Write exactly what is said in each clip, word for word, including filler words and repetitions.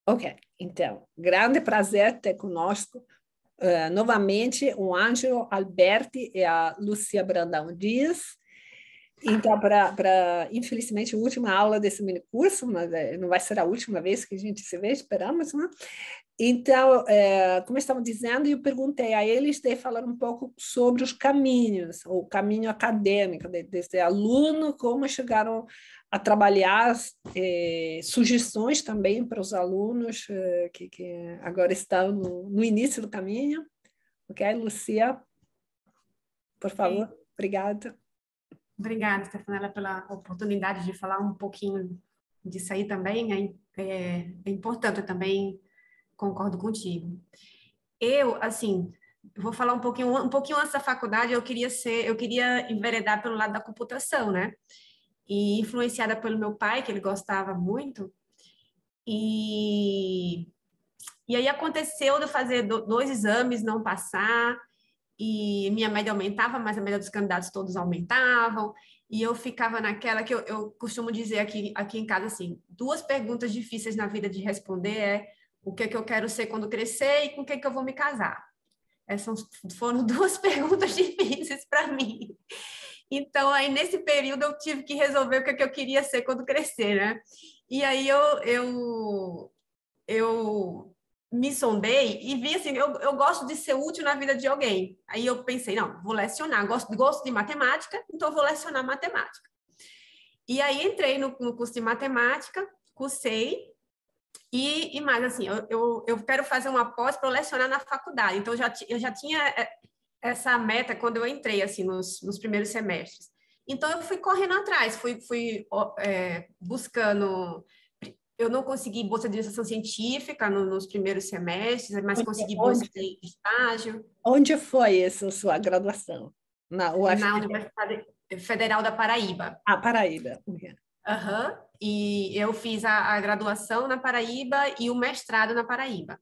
Ok, então, grande prazer ter conosco uh, novamente o Ângelo Alberti e a Lúcia Brandão Dias. Então, para, infelizmente, a última aula desse mini curso, mas é, não vai ser a última vez que a gente se vê, esperamos, né? Então, é, como estava dizendo, eu perguntei a eles de falar um pouco sobre os caminhos, o caminho acadêmico, de, desde aluno, como chegaram a trabalhar, é, sugestões também para os alunos é, que, que agora estão no, no início do caminho. Ok, Lucia, por favor, Sim. Obrigada. Obrigada, Stefanella, pela oportunidade de falar um pouquinho disso aí também. É, é, é importante, eu também concordo contigo. Eu, assim, vou falar um pouquinho, um pouquinho antes da faculdade, eu queria ser, eu queria enveredar pelo lado da computação, né? E influenciada pelo meu pai, que ele gostava muito. E, e aí aconteceu de eu fazer dois exames, não passar, e minha média aumentava, mas a média dos candidatos todos aumentavam, e eu ficava naquela que eu, eu costumo dizer aqui, aqui em casa, assim, duas perguntas difíceis na vida de responder é o que é que eu quero ser quando crescer e com quem que eu vou me casar. Essas foram duas perguntas difíceis para mim. Então, aí nesse período eu tive que resolver o que é que eu queria ser quando crescer, né? E aí eu, eu, eu me sondei e vi assim, eu, eu gosto de ser útil na vida de alguém. Aí eu pensei, não, vou lecionar, gosto, gosto de matemática, então vou lecionar matemática. E aí entrei no, no curso de matemática, cursei, e, e mais assim, eu, eu, eu quero fazer uma pós para lecionar na faculdade. Então, eu já, eu já tinha essa meta quando eu entrei, assim, nos, nos primeiros semestres. Então, eu fui correndo atrás, fui, fui é, buscando... Eu não consegui bolsa de iniciação científica no, nos primeiros semestres, mas Onde, consegui bolsa onde, de estágio. onde foi essa sua graduação? Na U F Na R J? Universidade Federal da Paraíba. Ah, Paraíba. Uhum. E eu fiz a, a graduação na Paraíba e o mestrado na Paraíba.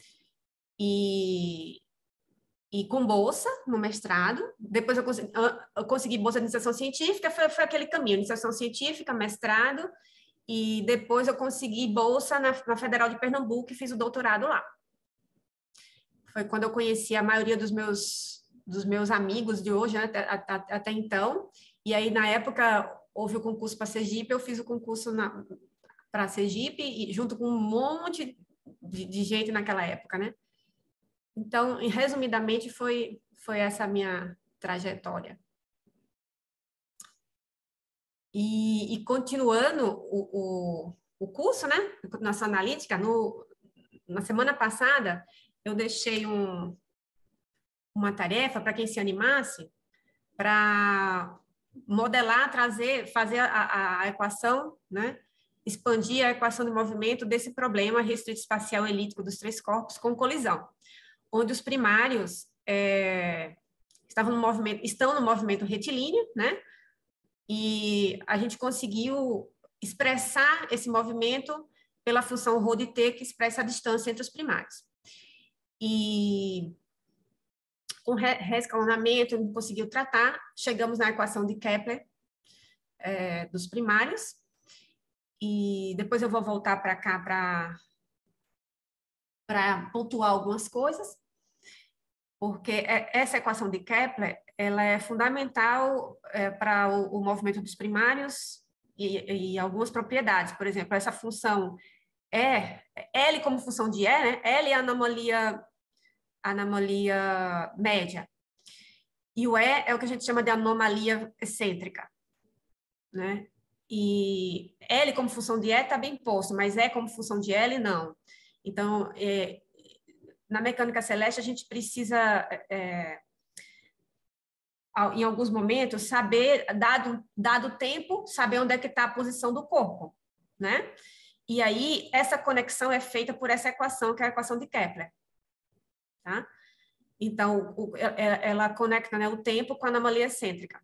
E, e com bolsa no mestrado. Depois eu consegui, eu consegui bolsa de iniciação científica, foi, foi aquele caminho, iniciação científica, mestrado, e depois eu consegui bolsa na, na Federal de Pernambuco e fiz o doutorado lá. Foi quando eu conheci a maioria dos meus, dos meus amigos de hoje, né, até, até, até então, e aí na época houve o concurso para Sergipe, eu fiz o concurso para Sergipe, e, junto com um monte de, de gente naquela época, né? Então, resumidamente, foi, foi essa a minha trajetória. E, e continuando o, o, o curso, né, nossa analítica, no, na semana passada, eu deixei um, uma tarefa para quem se animasse para modelar, trazer, fazer a, a equação, né, expandir a equação de movimento desse problema restrito espacial elíptico dos três corpos com colisão, onde os primários é, estavam no movimento, estão no movimento retilíneo, né? E a gente conseguiu expressar esse movimento pela função ρ de t, que expressa a distância entre os primários. E com reescalonamento, a gente conseguiu tratar, chegamos na equação de Kepler é, dos primários, e depois eu vou voltar para cá para para pontuar algumas coisas, porque essa equação de Kepler ela é fundamental é, para o, o movimento dos primários e, e algumas propriedades. Por exemplo, essa função E, L como função de E, né? L é a anomalia, anomalia média. E o E é o que a gente chama de anomalia excêntrica, né? E L como função de E está bem posto, mas E como função de L, não. Então, é, na mecânica celeste, a gente precisa, é, em alguns momentos, saber, dado, dado o tempo, saber onde é que está a posição do corpo, né? E aí, essa conexão é feita por essa equação, que é a equação de Kepler, tá? Então, o, ela conecta, né, o tempo com a anomalia excêntrica.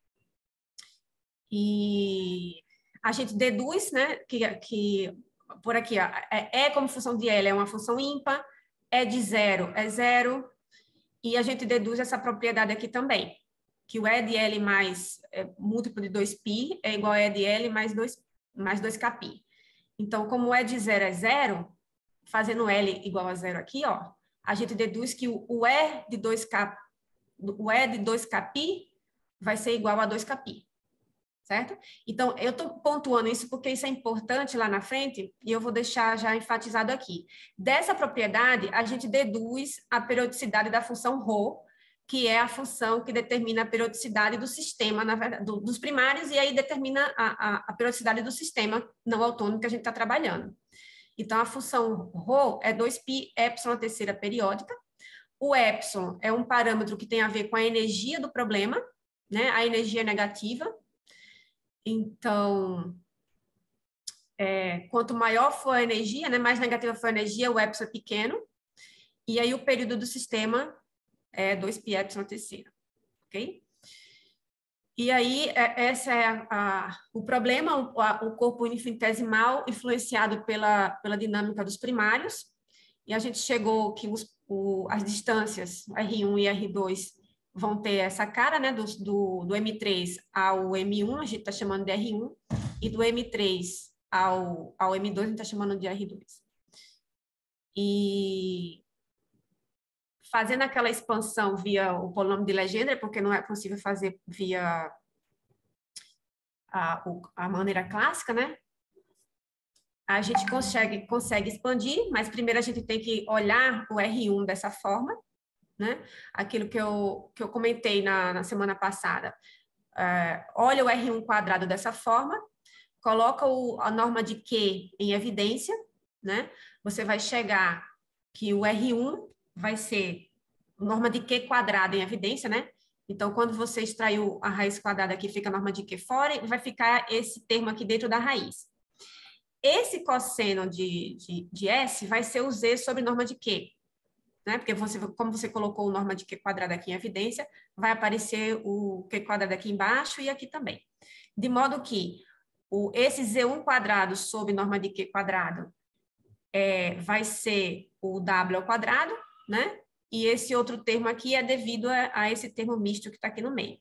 E a gente deduz, né, que, que por aqui, ó, é, é como função de L, é uma função ímpar, é de zero, é zero, e a gente deduz essa propriedade aqui também, que o E de L mais é, múltiplo de dois π é igual a E de L mais dois, mais dois Kπ. Então, como o E de zero é zero, fazendo L igual a zero aqui, ó, a gente deduz que o, o E de dois K, o E de dois K pi vai ser igual a dois K pi, certo? Então, eu estou pontuando isso porque isso é importante lá na frente e eu vou deixar já enfatizado aqui. Dessa propriedade, a gente deduz a periodicidade da função ρ, que é a função que determina a periodicidade do sistema, na verdade, do, dos primários, e aí determina a, a, a periodicidade do sistema não autônomo que a gente está trabalhando. Então, a função ρ é dois pi epsilon a terceira periódica. O epsilon é um parâmetro que tem a ver com a energia do problema, né? A energia negativa. Então, é, quanto maior for a energia, né, mais negativa for a energia, o epsilon é pequeno. E aí, o período do sistema é dois pi epsilon a terceira. Ok? E aí, esse é a, a, o problema, o, a, o corpo infinitesimal influenciado pela, pela dinâmica dos primários, e a gente chegou que os, o, as distâncias R um e R dois vão ter essa cara, né, do, do, do M três ao M um, a gente está chamando de R um, e do M três ao, ao M dois, a gente está chamando de R dois. E fazendo aquela expansão via o polinômio de Legendre, porque não é possível fazer via a, a maneira clássica, né? A gente consegue, consegue expandir, mas primeiro a gente tem que olhar o R um dessa forma, né? Aquilo que eu, que eu comentei na, na semana passada. É, olha o R um quadrado dessa forma, coloca o, a norma de Q em evidência, né? Você vai chegar que o R um vai ser norma de Q quadrada em evidência, né? Então, quando você extraiu a raiz quadrada aqui, fica a norma de Q fora e vai ficar esse termo aqui dentro da raiz. Esse cosseno de, de, de S vai ser o Z sobre norma de Q, né? Porque você, como você colocou norma de Q quadrada aqui em evidência, vai aparecer o Q quadrado aqui embaixo e aqui também. De modo que o, esse Z um quadrado sobre norma de Q quadrado é, vai ser o W ao quadrado, né? E esse outro termo aqui é devido a, a esse termo misto que está aqui no meio.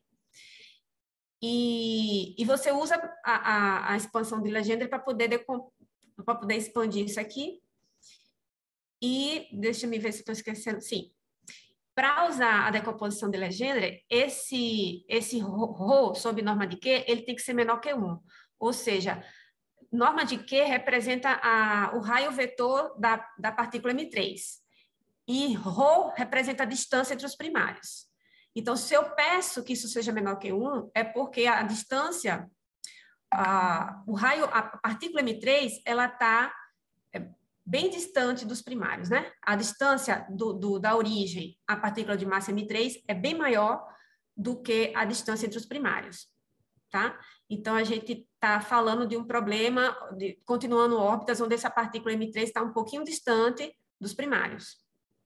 E, e você usa a, a, a expansão de Legendre para poder, para poder expandir isso aqui. E deixa eu ver se estou esquecendo. Sim. Para usar a decomposição de Legendre, esse, esse ρ sob norma de Q, ele tem que ser menor que um. Ou seja, norma de Q representa a, o raio vetor da, da partícula M três. E ρ representa a distância entre os primários. Então, se eu peço que isso seja menor que um, é porque a distância, a, o raio, a partícula M três, ela está bem distante dos primários, né? A distância do, do, da origem à partícula de massa M três é bem maior do que a distância entre os primários, tá? Então, a gente está falando de um problema, de, continuando órbitas, onde essa partícula M três está um pouquinho distante dos primários.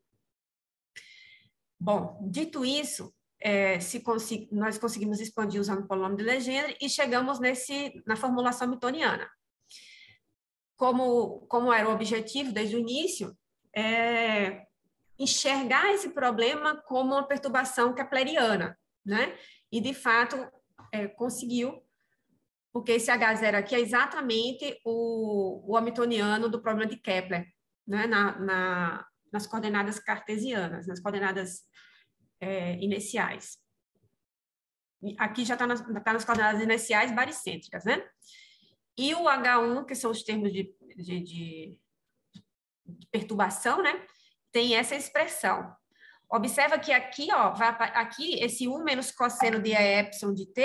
Bom, dito isso, é, se consegui, nós conseguimos expandir usando o polinômio de Legendre e chegamos nesse, na formulação hamiltoniana. Como, como era o objetivo desde o início, é enxergar esse problema como uma perturbação kepleriana, né? E, de fato, é, conseguiu, porque esse H zero aqui é exatamente o, o hamiltoniano do problema de Kepler, né? Na, na, nas coordenadas cartesianas, nas coordenadas É, iniciais. Aqui já está nas, tá nas coordenadas iniciais baricêntricas, né? E o H um, que são os termos de, de, de, de perturbação, né? Tem essa expressão. Observa que aqui, ó, vai, aqui, esse um menos cosseno de E epsilon de T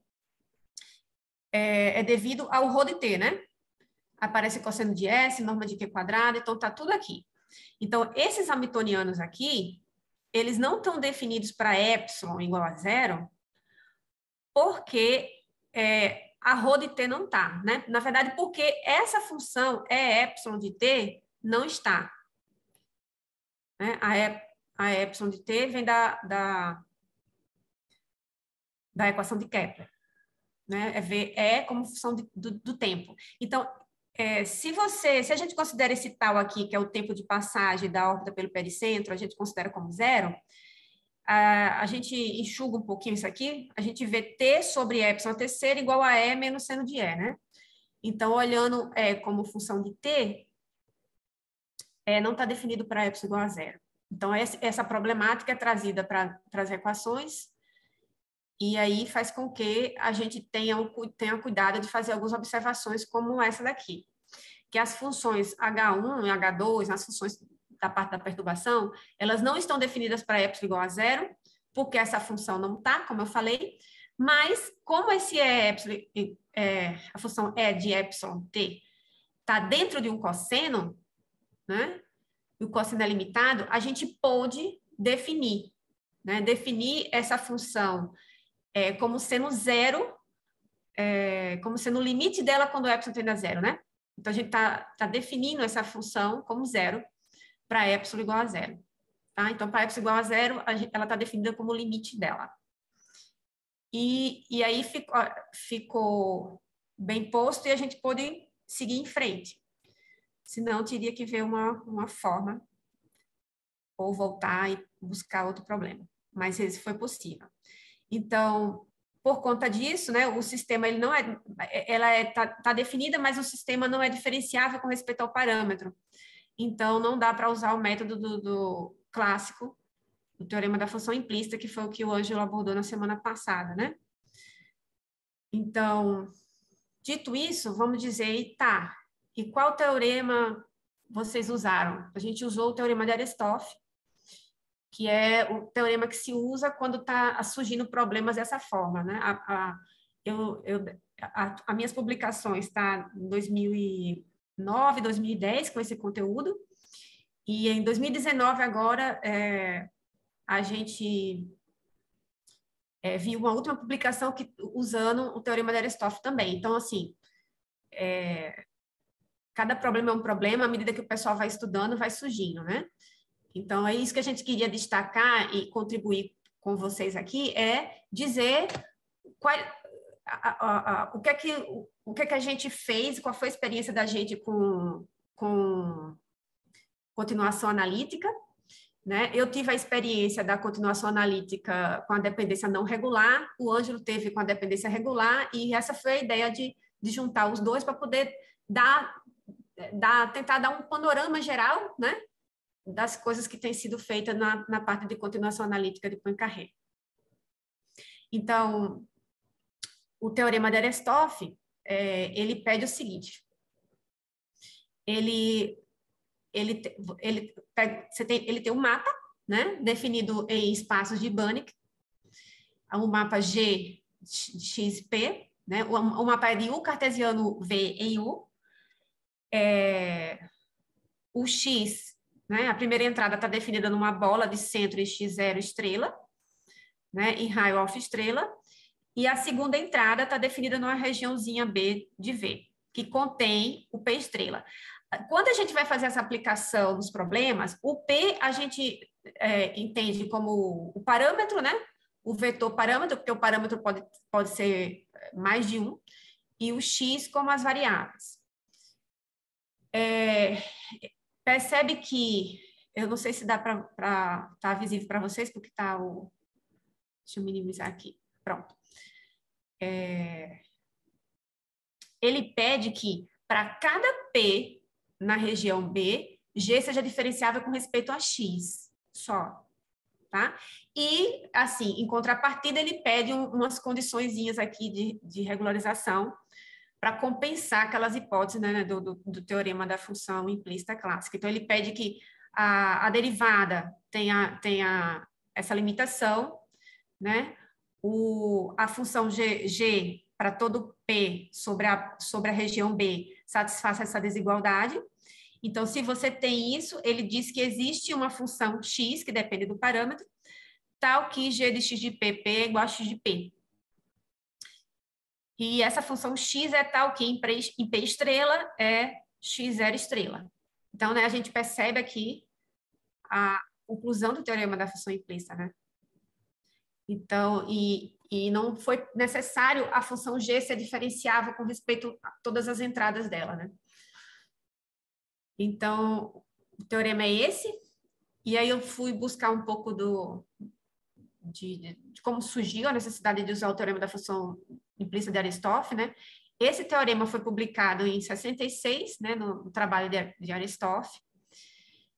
é, é devido ao ρ de T, né? Aparece cosseno de S, norma de Q quadrado, então tá tudo aqui. Então, esses hamiltonianos aqui, eles não estão definidos para epsilon igual a zero, porque é, a ρ de T não está, né? Na verdade, porque essa função E epsilon de T não está. Né? A, e, a epsilon de T vem da, da, da equação de Kepler. Né? É ver E como função de, do, do tempo. Então, É, se você, se a gente considera esse tal aqui, que é o tempo de passagem da órbita pelo pericentro, a gente considera como zero, a, a gente enxuga um pouquinho isso aqui, a gente vê T sobre epsilon terceira igual a E menos seno de E, né? Então, olhando é, como função de T, é, não está definido para epsilon igual a zero. Então, essa problemática é trazida para as equações, e aí faz com que a gente tenha, tenha cuidado de fazer algumas observações como essa daqui, que as funções agá um e agá dois, as funções da parte da perturbação, elas não estão definidas para epsilon igual a zero, porque essa função não está, como eu falei, mas como esse é, epsilon, é a função é de epsilon t está dentro de um cosseno, né? E o cosseno é limitado, a gente pode definir, né? Definir essa função é, como sendo zero, é, como sendo o limite dela quando o epsilon tende a zero, né? Então, a gente está tá definindo essa função como zero para epsilon igual a zero. Tá? Então, para epsilon igual a zero, a gente, ela está definida como o limite dela. E, e aí ficou, ficou bem posto e a gente pôde seguir em frente. Senão, teria que ver uma, uma forma ou voltar e buscar outro problema. Mas esse foi possível. Então, por conta disso, né, o sistema ele não é, ela é tá, tá definida, mas o sistema não é diferenciável com respeito ao parâmetro. Então, não dá para usar o método do, do clássico, o teorema da função implícita, que foi o que o Ângelo abordou na semana passada, né? Então, dito isso, vamos dizer, tá, e qual teorema vocês usaram? A gente usou o teorema de Arestófanes, que é o teorema que se usa quando está surgindo problemas dessa forma, né? A, a, eu, eu, a, as minhas publicações tá em dois mil e nove, dois mil e dez com esse conteúdo, e em dois mil e dezenove agora é, a gente é, viu uma última publicação que, usando o teorema de Arestófanes também. Então, assim, é, cada problema é um problema, à medida que o pessoal vai estudando, vai surgindo, né? Então, é isso que a gente queria destacar e contribuir com vocês aqui, é dizer qual, a, a, a, o, que é que, o, o que é que a gente fez, qual foi a experiência da gente com, com continuação analítica, né? Eu tive a experiência da continuação analítica com a dependência não regular, o Ângelo teve com a dependência regular, e essa foi a ideia de, de juntar os dois para poder dar, dar, tentar dar um panorama geral, né? Das coisas que têm sido feitas na, na parte de continuação analítica de Poincaré. Então, o teorema de Arestófanes, é, ele pede o seguinte, ele, ele, ele, pega, você tem, ele tem um mapa, né, definido em espaços de Banach, um mapa G, X, P, né, o, o mapa é de U cartesiano V em U, é, o X, né? A primeira entrada está definida numa bola de centro em x zero estrela, né? Em raio alfa estrela, e a segunda entrada está definida numa regiãozinha B de V, que contém o P estrela. Quando a gente vai fazer essa aplicação nos problemas, o P a gente é, entende como o parâmetro, né? O vetor parâmetro, porque o parâmetro pode, pode ser mais de um, e o X como as variáveis. É, percebe que, eu não sei se dá para estar tá visível para vocês, porque está o... Deixa eu minimizar aqui. Pronto. É, ele pede que, para cada P na região B, G seja diferenciável com respeito a X, só. Tá? E, assim, em contrapartida, ele pede um, umas condiçõezinhas aqui de, de regularização para compensar aquelas hipóteses, né, do, do, do teorema da função implícita clássica. Então, ele pede que a, a derivada tenha, tenha essa limitação, né? O, a função G, G para todo P sobre a, sobre a região B satisfaça essa desigualdade. Então, se você tem isso, ele diz que existe uma função x, que depende do parâmetro, tal que G de x de P, P é igual a x de P. E essa função x é tal que em P estrela é x zero estrela. Então, né, a gente percebe aqui a conclusão do teorema da função implícita, né? Então, e, e não foi necessário a função g ser diferenciável com respeito a todas as entradas dela, né? Então, o teorema é esse, e aí eu fui buscar um pouco do, de, de como surgiu a necessidade de usar o teorema da função implícita de Aristófanes, né? Esse teorema foi publicado em sessenta e seis, né, no, no trabalho de, de Aristófanes,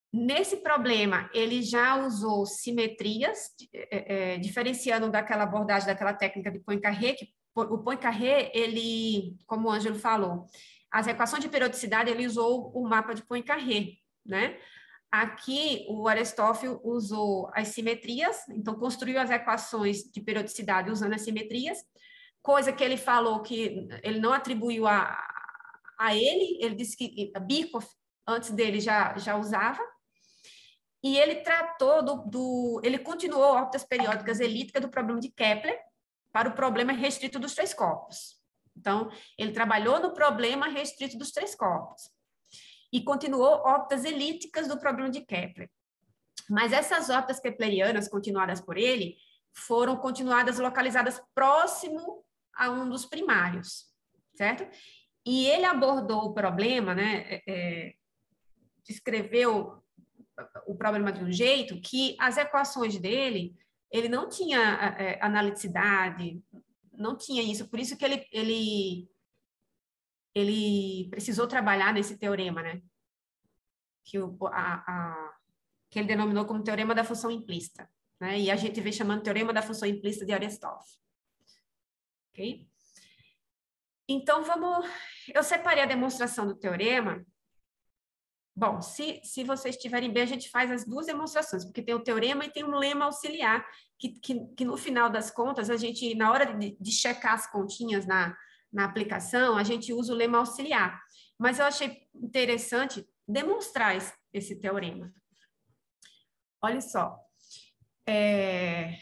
Nesse problema, ele já usou simetrias, é, é, diferenciando daquela abordagem, daquela técnica de Poincaré, que o Poincaré, ele, como o Ângelo falou, as equações de periodicidade, ele usou o mapa de Poincaré, né? Aqui, o Aristófanes usou as simetrias, então construiu as equações de periodicidade usando as simetrias, coisa que ele falou que ele não atribuiu a, a ele, ele disse que Birkhoff, antes dele, já, já usava. E ele tratou do, do... Ele continuou órbitas periódicas elípticas do problema de Kepler para o problema restrito dos três corpos. Então, ele trabalhou no problema restrito dos três corpos. E continuou órbitas elípticas do problema de Kepler. Mas essas órbitas keplerianas continuadas por ele foram continuadas localizadas próximo a um dos primários, certo? E ele abordou o problema, né? É, descreveu o problema de um jeito que as equações dele, ele não tinha é, analiticidade, não tinha isso, por isso que ele, ele, ele precisou trabalhar nesse teorema, né? Que, o, a, a, que ele denominou como teorema da função implícita, né? E a gente vê chamando teorema da função implícita de Aristófanes. Ok? Então, vamos... Eu separei a demonstração do teorema. Bom, se, se vocês estiverem bem, a gente faz as duas demonstrações, porque tem o teorema e tem um lema auxiliar, que, que, que no final das contas, a gente, na hora de, de checar as continhas na, na aplicação, a gente usa o lema auxiliar. Mas eu achei interessante demonstrar esse, esse teorema. Olha só. É...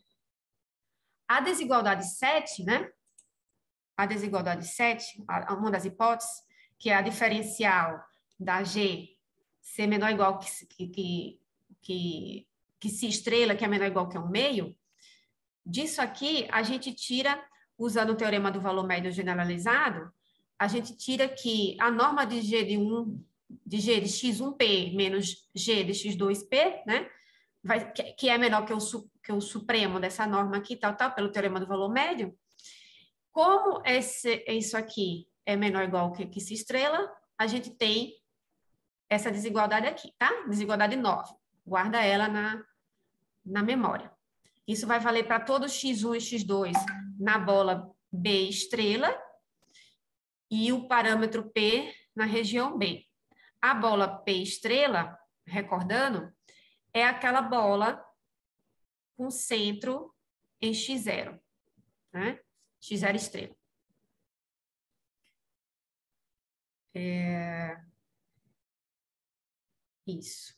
A desigualdade sete, né? A desigualdade sete, uma das hipóteses, que é a diferencial da G ser menor ou igual que, que, que, que se estrela, que é menor ou igual que um meio, disso aqui a gente tira, usando o teorema do valor médio generalizado, a gente tira que a norma de G de, um, de, G de x um p menos G de x dois p, né, vai, que, que é menor que o, que o supremo dessa norma aqui, tal, tal, pelo teorema do valor médio. Como esse, isso aqui é menor ou igual que, que se estrela, a gente tem essa desigualdade aqui, tá? Desigualdade nove. Guarda ela na, na memória. Isso vai valer para todos x um e x dois na bola B estrela e o parâmetro P na região B. A bola P estrela, recordando, é aquela bola com centro em x zero, né? x zero estrela. É... Isso.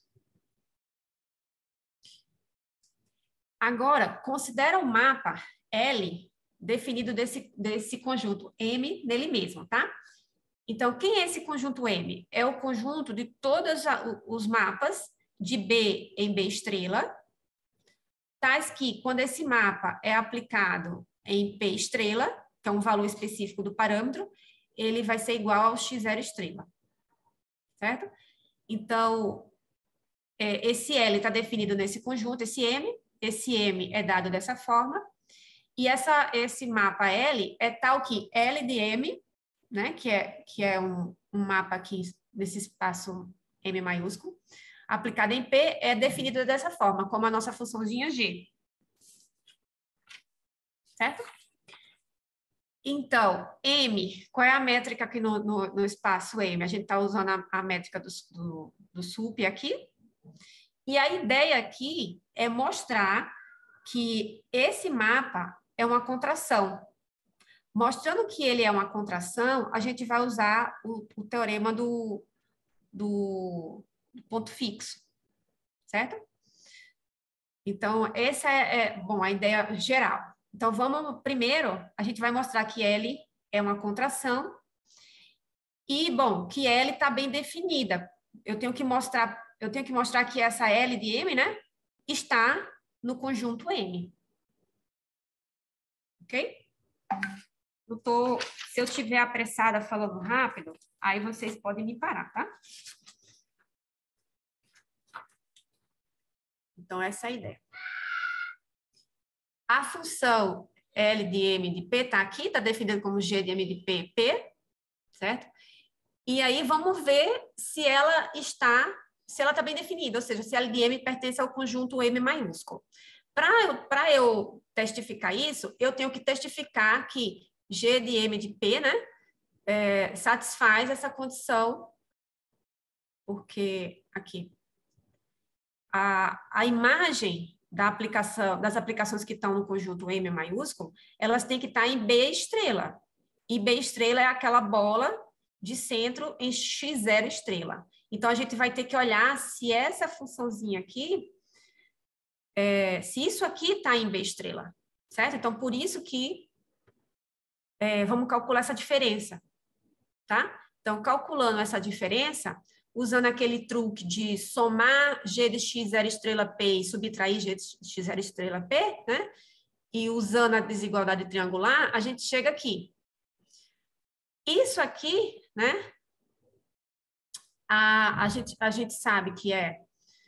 Agora, considera o mapa L definido desse, desse conjunto M nele mesmo, tá? Então, quem é esse conjunto M? É o conjunto de todos os mapas de B em B estrela, tais que, quando esse mapa é aplicado em P estrela, que é um valor específico do parâmetro, ele vai ser igual ao x zero estrela, certo? Então, é, esse L está definido nesse conjunto, esse M, esse M é dado dessa forma, e essa, esse mapa L é tal que L de M, né, que é, que é um, um mapa aqui nesse espaço M maiúsculo, aplicado em P, é definido dessa forma, como a nossa funçãozinha G. Certo? Então, M, qual é a métrica aqui no, no, no espaço M? A gente está usando a, a métrica do, do, do S U P aqui. E a ideia aqui é mostrar que esse mapa é uma contração. Mostrando que ele é uma contração, a gente vai usar o, o teorema do, do, do ponto fixo, certo? Então, essa é, é, bom, a ideia geral. Então, vamos, primeiro, a gente vai mostrar que L é uma contração e, bom, que L está bem definida. Eu tenho que mostrar, eu tenho que mostrar que essa L de M, né, está no conjunto M. Ok? Eu tô, se eu estiver apressada falando rápido, aí vocês podem me parar, tá? Então, essa é a ideia. A função L de M de P está aqui, está definida como G de M de P, P, certo? E aí, vamos ver se ela está se ela está bem definida, ou seja, se L de M pertence ao conjunto M maiúsculo. Para eu, para eu testificar isso, eu tenho que testificar que G de M de P, né, é, satisfaz essa condição, porque aqui a, a imagem da aplicação, das aplicações que estão no conjunto M maiúsculo, elas têm que estar em B estrela. E B estrela é aquela bola de centro em X zero estrela. Então, a gente vai ter que olhar se essa funçãozinha aqui, é, se isso aqui está em B estrela, certo? Então, por isso que é, vamos calcular essa diferença, tá? Então, calculando essa diferença, usando aquele truque de somar G de X zero estrela P e subtrair G de X zero estrela P, né? E usando a desigualdade triangular, a gente chega aqui. Isso aqui, né? A, a, gente, a gente sabe que é,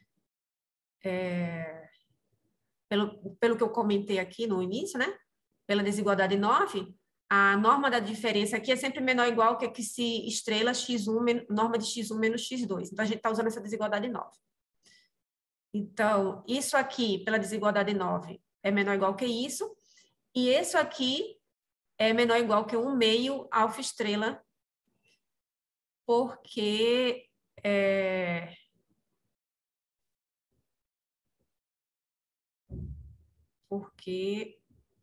é pelo, pelo que eu comentei aqui no início, né? Pela desigualdade nove, a norma da diferença aqui é sempre menor ou igual que a que se estrela x um, norma de x um menos x dois. Então, a gente está usando essa desigualdade nove. Então, isso aqui, pela desigualdade nove, é menor ou igual que isso. E isso aqui é menor ou igual que um meio alfa estrela, porque... É, porque...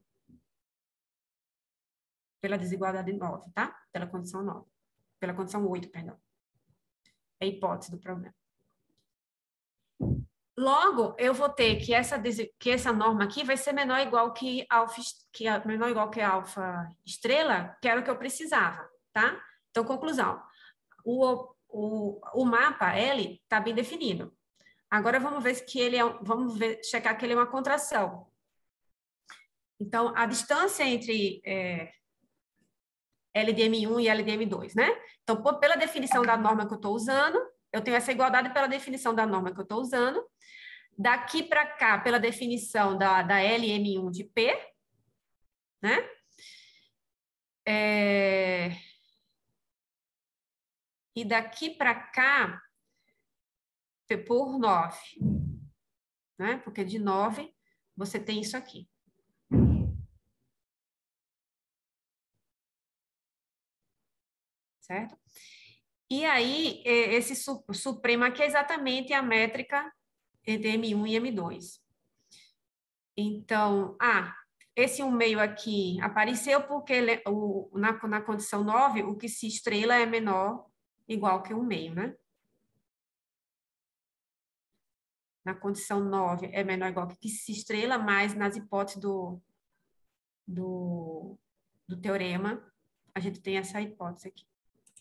Pela desigualdade nove, tá? Pela condição nove. Pela condição oito, perdão. É a hipótese do problema. Logo, eu vou ter que essa, que essa norma aqui vai ser menor ou igual que alfa, que menor ou igual que alfa estrela, que era o que eu precisava, tá? Então, conclusão. O, o, o mapa L está bem definido. Agora, vamos ver que ele é, vamos ver, checar que ele é uma contração. Então, a distância entre é, L de M um e L de M dois, né? Então, por, pela definição da norma que eu estou usando, eu tenho essa igualdade pela definição da norma que eu estou usando. Daqui para cá, pela definição da, da L M um de P, né? É... E daqui para cá, por nove, né? Porque de nove, você tem isso aqui. Certo? E aí, esse supremo aqui é exatamente a métrica entre M um e M dois. Então, ah, esse um meio aqui apareceu porque ele, o, na, na condição nove, o que se estrela é menor igual que um meio, né? Na condição nove é menor igual que, que se estrela, mas nas hipóteses do, do, do teorema, a gente tem essa hipótese aqui.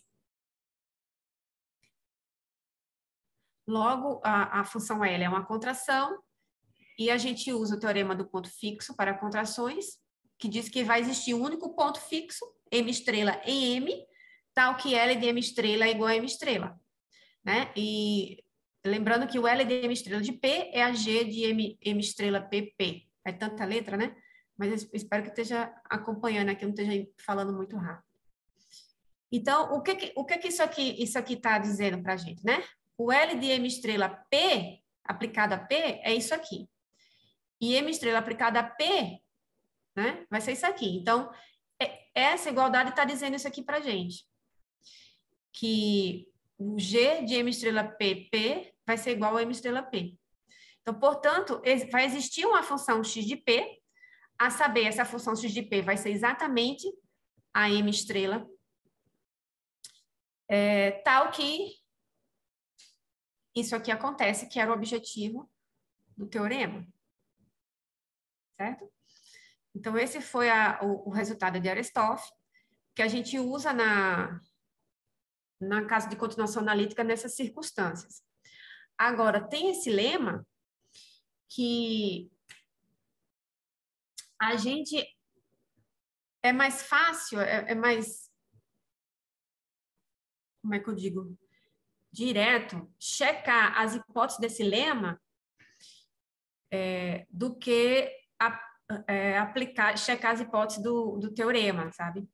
Logo, a, a função L é uma contração, e a gente usa o teorema do ponto fixo para contrações, que diz que vai existir um único ponto fixo, M estrela em M, tal que L de M estrela é igual a M estrela. Né? E lembrando que o L de M estrela de P é a G de M, M estrela P P. É tanta letra, né? Mas eu espero que esteja acompanhando aqui, não esteja falando muito rápido. Então, o que que, o que, que isso aqui isso aqui está dizendo para a gente, né? O L de M estrela P, aplicado a P, é isso aqui. E M estrela aplicada a P, né, vai ser isso aqui. Então, essa igualdade está dizendo isso aqui para a gente. Que o G de M estrela P, P, vai ser igual a M estrela P. Então, portanto, vai existir uma função x de P, a saber, essa função x de P vai ser exatamente a M estrela, é, tal que isso aqui acontece, que era o objetivo do teorema. Certo? Então, esse foi a, o, o resultado de Arestófanes, que a gente usa na, na casa de continuação analítica nessas circunstâncias. Agora, tem esse lema que a gente é mais fácil, é, é mais, como é que eu digo, direto, checar as hipóteses desse lema é, do que a, é, aplicar, checar as hipóteses do, do teorema, sabe?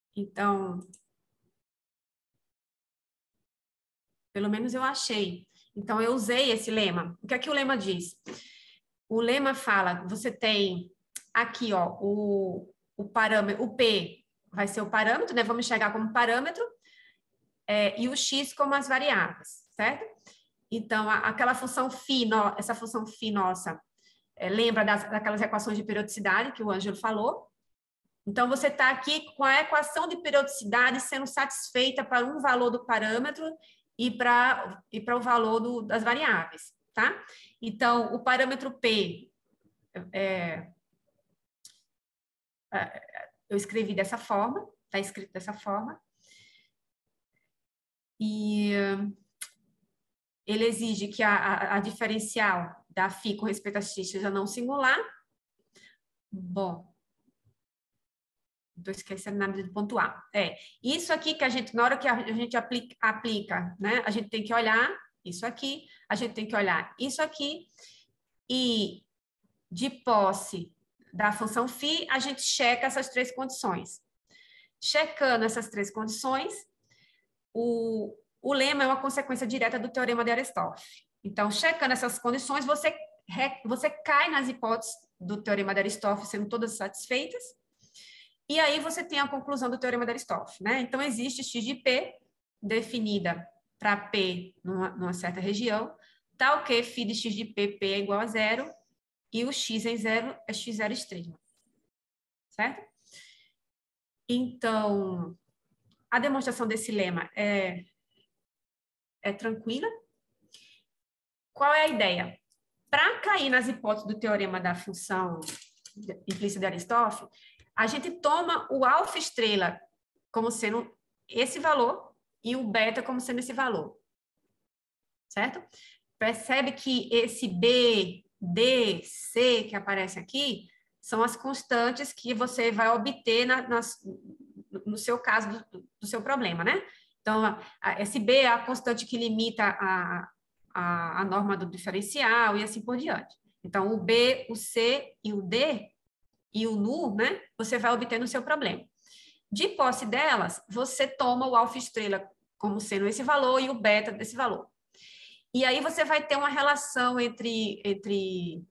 Então, pelo menos eu achei. Então, eu usei esse lema. O que é que o lema diz? O lema fala, você tem aqui, ó, o, o parâmetro, o P vai ser o parâmetro, né? Vamos enxergar como parâmetro, é, e o X como as variáveis, certo? Então, a, aquela função φ, no, essa função φ nossa, é, lembra das, daquelas equações de periodicidade que o Ângelo falou? Então, você está aqui com a equação de periodicidade sendo satisfeita para um valor do parâmetro e para e para o valor do, das variáveis, tá? Então, o parâmetro P, é, é, eu escrevi dessa forma, está escrito dessa forma, e ele exige que a, a, a diferencial da φ com respeito a x seja não singular. Bom, estou esquecendo nada de pontuar. É, isso aqui que a gente, na hora que a gente aplica, aplica, né, a gente tem que olhar isso aqui, a gente tem que olhar isso aqui, e de posse da função φ, a gente checa essas três condições. Checando essas três condições, o, o lema é uma consequência direta do teorema de Aristóteles. Então, checando essas condições, você, você cai nas hipóteses do teorema de Aristóteles, sendo todas satisfeitas, e aí você tem a conclusão do teorema de Aristóteles, né? Então, existe x de P, definida para P numa, numa certa região, tal que φ de x de P, P é igual a zero, e o x em zero é x zero extremo, certo? Então, a demonstração desse lema é, é tranquila. Qual é a ideia? Para cair nas hipóteses do teorema da função implícita de Aristóteles, a gente toma o alfa estrela como sendo esse valor e o beta como sendo esse valor, certo? Percebe que esse B, D, C que aparece aqui são as constantes que você vai obter na, nas, no seu caso do, do seu problema, né? Então, a, a, esse B é a constante que limita a, a, a norma do diferencial e assim por diante. Então, o B, o C e o D e o nu, né, você vai obter no seu problema. De posse delas, você toma o alfa estrela como sendo esse valor e o beta desse valor. E aí você vai ter uma relação entre, entre,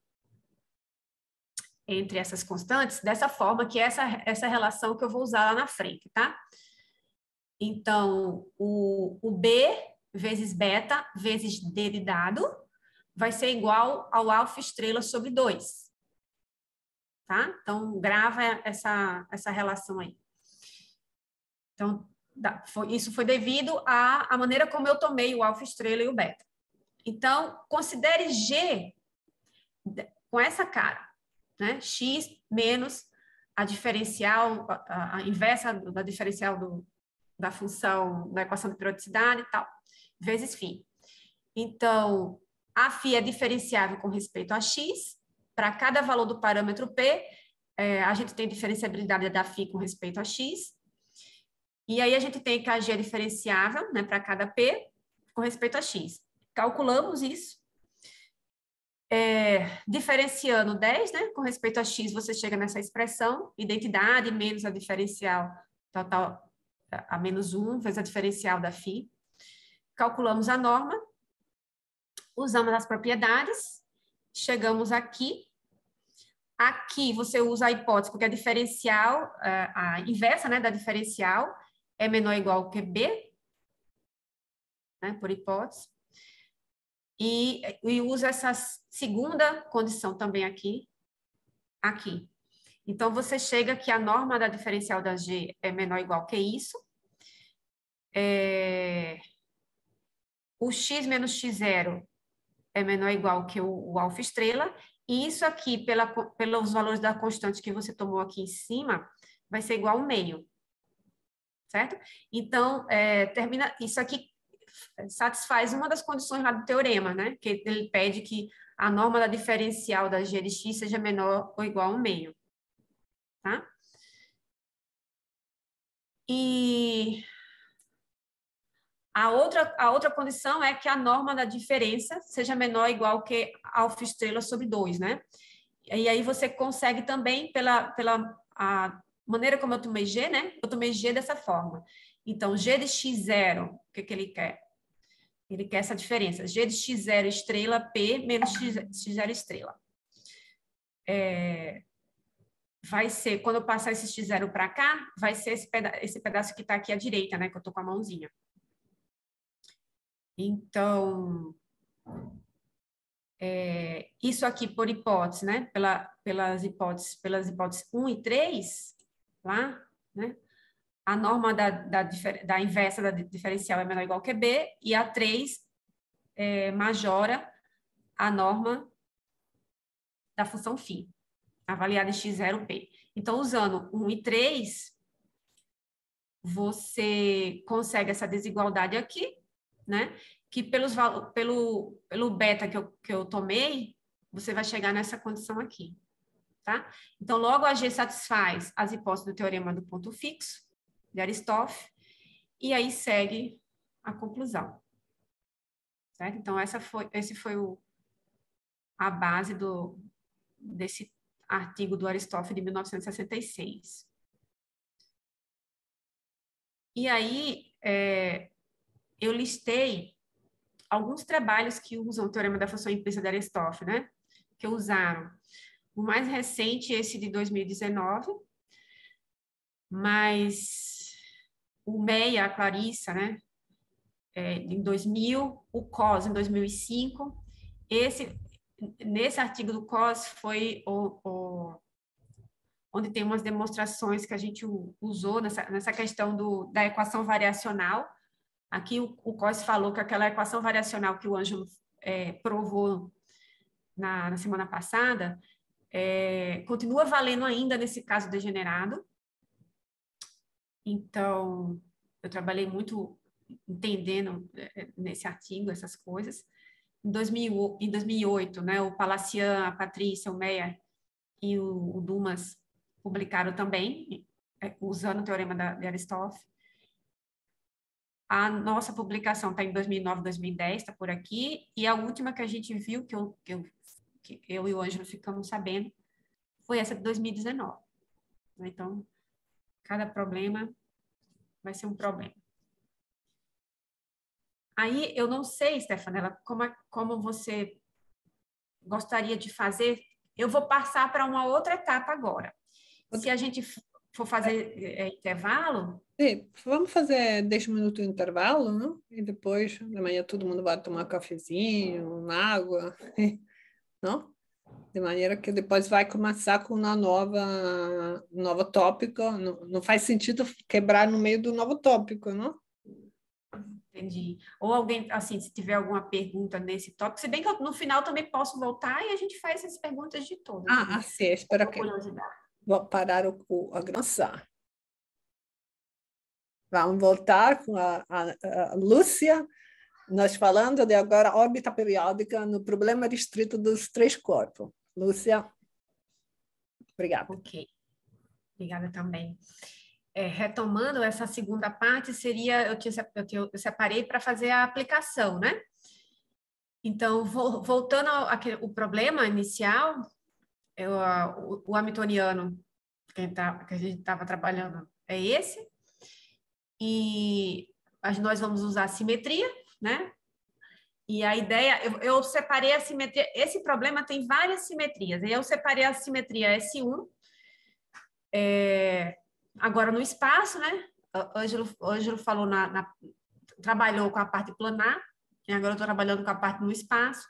entre essas constantes dessa forma, que é essa, essa relação que eu vou usar lá na frente, tá? Então, o, o B vezes beta vezes D de dado vai ser igual ao alfa estrela sobre dois. Tá? Então, grava essa, essa relação aí. Então, foi, isso foi devido à, à maneira como eu tomei o alfa estrela e o beta. Então, considere G com essa cara, né? X menos a diferencial, a, a inversa da diferencial do, da função, da equação de periodicidade e tal, vezes φ. Então, a φ é diferenciável com respeito a x. Para cada valor do parâmetro P, é, a gente tem diferenciabilidade da φ com respeito a x. E aí a gente tem que a G é diferenciável, né, para cada P com respeito a x. Calculamos isso. É, diferenciando dez, né, com respeito a x, você chega nessa expressão, identidade menos a diferencial total a menos um, vezes a diferencial da φ. Calculamos a norma, usamos as propriedades, chegamos aqui. Aqui você usa a hipótese, porque a diferencial, a inversa, né, da diferencial é menor ou igual que B, né, por hipótese. E, e usa essa segunda condição também aqui, aqui. Então, você chega que a norma da diferencial da G é menor ou igual que isso. É, o x menos x zero é menor ou igual que o, o alfa estrela. E isso aqui, pela, pelos valores da constante que você tomou aqui em cima, vai ser igual a um meio. Certo? Então, é, termina, isso aqui satisfaz uma das condições lá do teorema, né? Que ele pede que a norma da diferencial da G de x seja menor ou igual a um meio. Tá? E a outra, a outra condição é que a norma da diferença seja menor ou igual que alfa estrela sobre dois, né? E aí você consegue também, pela, pela a maneira como eu tomei G, né? Eu tomei G dessa forma. Então, G de x zero, o que, que ele quer? Ele quer essa diferença. G de x zero estrela, P menos x zero estrela. É, vai ser, quando eu passar esse x zero para cá, vai ser esse, peda esse pedaço que está aqui à direita, né? Que eu estou com a mãozinha. Então, é, isso aqui por hipótese, né? Pela, pelas hipóteses, pelas hipóteses um e três, lá, né? A norma da, da, da inversa da diferencial é menor ou igual que B, e a três é, majora a norma da função φ, avaliada em x zero, P. Então, usando um e três, você consegue essa desigualdade aqui, né? Que pelos, pelo, pelo beta que eu, que eu tomei, você vai chegar nessa condição aqui, tá? Então, logo a G satisfaz as hipóteses do teorema do ponto fixo, de Aristófanes, e aí segue a conclusão. Certo? Então, essa foi, esse foi o, a base do, desse artigo do Aristófanes de mil novecentos e sessenta e seis. E aí, é, eu listei alguns trabalhos que usam o teorema da função implícita de Aristófanes, né? Que usaram. O mais recente, esse de dois mil e dezenove, mas o Meia, a Clarissa, né? É, em dois mil, o Cos em dois mil e cinco. Esse, nesse artigo do Cos foi o, o, onde tem umas demonstrações que a gente usou nessa, nessa questão do, da equação variacional. Aqui o, o Cos falou que aquela equação variacional que o Ângelo é, provou na, na semana passada é, continua valendo ainda nesse caso degenerado. Então, eu trabalhei muito entendendo nesse artigo essas coisas. Em, dois mil, em dois mil e oito, né, o Palacian, a Patrícia, o Meyer e o, o Dumas publicaram também, usando o teorema da, de Aristófanes. A nossa publicação está em dois mil e nove, dois mil e dez, está por aqui, e a última que a gente viu, que eu, que eu, que eu e o Ângelo ficamos sabendo, foi essa de dois mil e dezenove. Então, cada problema vai ser um problema. Aí, eu não sei, Stefanella, como, como você gostaria de fazer. Eu vou passar para uma outra etapa agora. Se a gente for fazer é, intervalo... Sim, vamos fazer dez minutos de intervalo, não? E depois, de manhã, todo mundo vai tomar um cafezinho, uma água, não? De maneira que depois vai começar com uma nova, nova tópico. Não, não faz sentido quebrar no meio do novo tópico, não? Entendi. Ou alguém, assim, se tiver alguma pergunta nesse tópico, se bem que eu, no final também posso voltar e a gente faz essas perguntas de todas. Ah, né? sim, espera que vou parar o, o, a gravação. Vamos voltar com a, a, a Lúcia, nós falando de agora órbita periódica no problema restrito dos três corpos. Lúcia, obrigada. Ok, obrigada também. É, retomando essa segunda parte, seria, eu, tinha, eu, tinha, eu separei para fazer a aplicação, né? Então, vo, voltando ao aquele, o problema inicial, eu, o, o hamiltoniano que, tá, que a gente estava trabalhando é esse, e nós vamos usar a simetria, né? E a ideia, eu, eu separei a simetria, esse problema tem várias simetrias, e eu separei a simetria S um, é, agora no espaço, né? O Ângelo, o Ângelo falou, na, na, trabalhou com a parte planar, e agora eu estou trabalhando com a parte no espaço.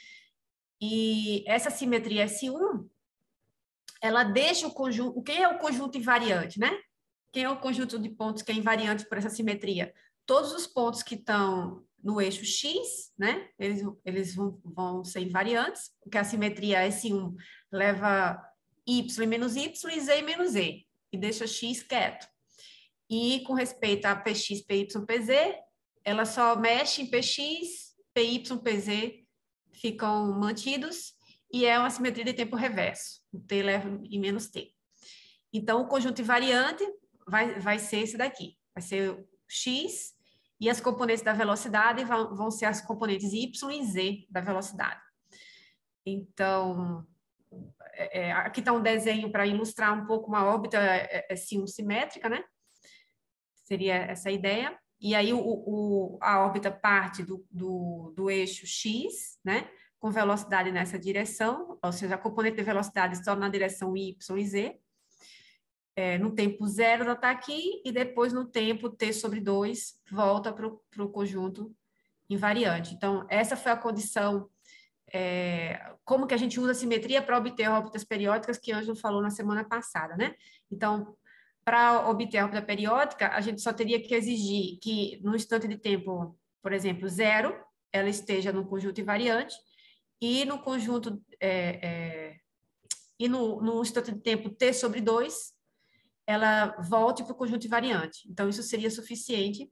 E essa simetria S um, ela deixa o conjunto... Quem é o conjunto invariante, né? Quem é o conjunto de pontos que é invariante por essa simetria? Todos os pontos que estão no eixo X, né? Eles, eles vão, vão ser invariantes, porque a simetria S um leva Y menos Y e Z menos Z, e deixa X quieto. E com respeito a Px, Py, Pz, ela só mexe em Px, Py, Pz ficam mantidos, e é uma simetria de tempo reverso. O T leva em menos T. Então, o conjunto invariante vai, vai ser esse daqui. Vai ser X, e as componentes da velocidade vão, vão ser as componentes Y e Z da velocidade. Então, é, aqui está um desenho para ilustrar um pouco uma órbita S um simétrica, né? Seria essa a ideia. e aí o, o, a órbita parte do, do, do eixo X, né? Com velocidade nessa direção, ou seja, a componente de velocidade só na direção Y e Z. É, no tempo zero ela está aqui, e depois no tempo t sobre dois volta para o conjunto invariante. Então, essa foi a condição, é, como que a gente usa a simetria para obter órbitas periódicas, que Ângelo falou na semana passada, né? Então, para obter a órbita periódica, a gente só teria que exigir que no instante de tempo, por exemplo, zero, ela esteja no conjunto invariante, e no conjunto, é, é, e no, no instante de tempo t sobre dois, ela volte para o conjunto invariante. Então, isso seria suficiente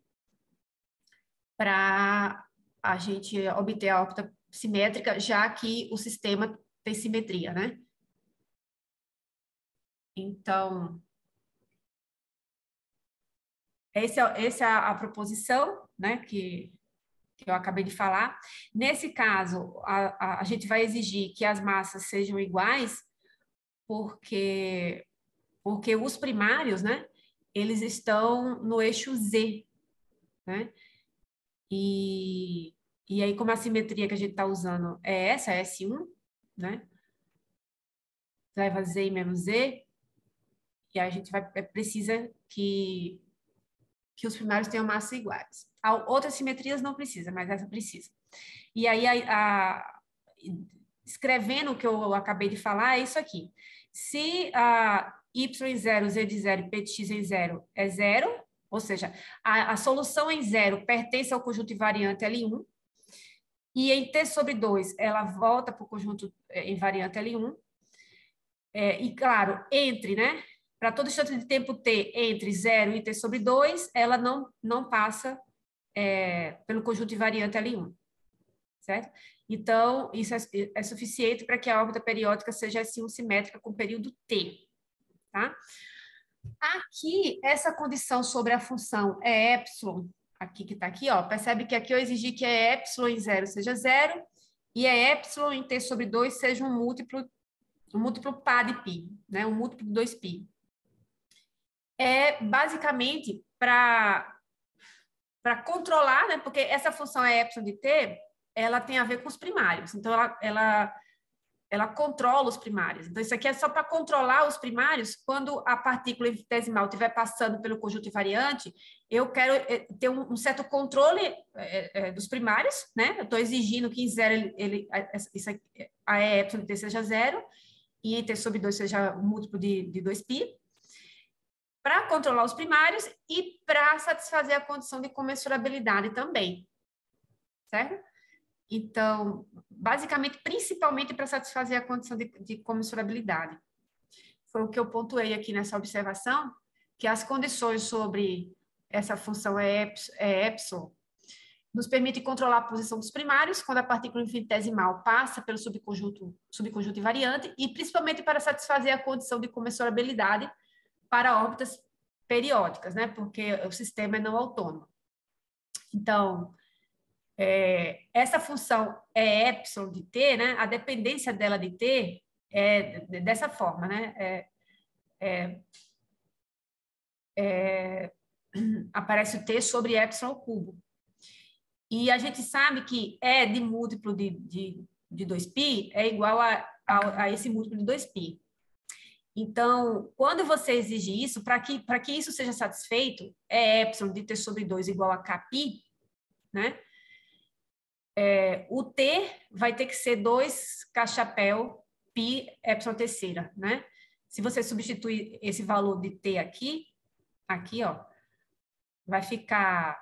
para a gente obter a órbita simétrica, já que o sistema tem simetria, né? Então, essa é, essa é a proposição, né, que, que eu acabei de falar. Nesse caso, a, a, a gente vai exigir que as massas sejam iguais, porque, porque os primários, né, eles estão no eixo Z, né? E, e aí, como a simetria que a gente está usando é essa, S um, né? Leva Z e menos Z, e aí a gente vai, precisa que, que os primários tenham massa iguais. Outras simetrias não precisa, mas essa precisa. E aí, a, a, escrevendo o que eu acabei de falar, é isso aqui. Se a Y em zero, Z de zero e P de X em zero é zero, ou seja, a, a solução em zero pertence ao conjunto invariante L um, e em T sobre dois, ela volta para o conjunto invariante L um, é, e claro, entre, né? Para todo instante de tempo T entre zero e T sobre dois, ela não, não passa é, pelo conjunto invariante L um, certo? Então, isso é, é suficiente para que a órbita periódica seja S um simétrica com período T, tá? Aqui, essa condição sobre a função é epsilon, aqui que está aqui, ó, percebe que aqui eu exigi que é epsilon em zero seja zero, e é epsilon em T sobre dois seja um múltiplo, um múltiplo par de π, né? Um múltiplo de dois π. É basicamente para para controlar, né? Porque essa função é epsilon de T, ela tem a ver com os primários. Então, ela, ela, ela controla os primários. Então, isso aqui é só para controlar os primários. Quando a partícula infinitesimal estiver passando pelo conjunto invariante, eu quero ter um, um certo controle é, é, dos primários, né? Eu estou exigindo que em zero ele, ele, isso aqui, a E epsilon de T seja zero, e em T sobre dois seja um múltiplo de, de dois π, para controlar os primários e para satisfazer a condição de comensurabilidade também, certo? Então, basicamente, principalmente para satisfazer a condição de, de comensurabilidade. Foi o que eu pontuei aqui nessa observação, que as condições sobre essa função é epsilon nos permitem controlar a posição dos primários quando a partícula infinitesimal passa pelo subconjunto, subconjunto invariante, e principalmente para satisfazer a condição de comensurabilidade para órbitas periódicas, né? Porque o sistema é não autônomo. Então, é, essa função é epsilon de t, né? A dependência dela de t é dessa forma, né? É, é, é, aparece o t sobre epsilon ao cubo. E a gente sabe que E de múltiplo de, de, de dois π é igual a, a, a esse múltiplo de dois π. Então, quando você exige isso, para que, para que isso seja satisfeito, é epsilon de t sobre dois igual a kπ, né? É, o t vai ter que ser dois cachapéu π epsilon terceira, né? Se você substituir esse valor de t aqui, aqui, ó, vai ficar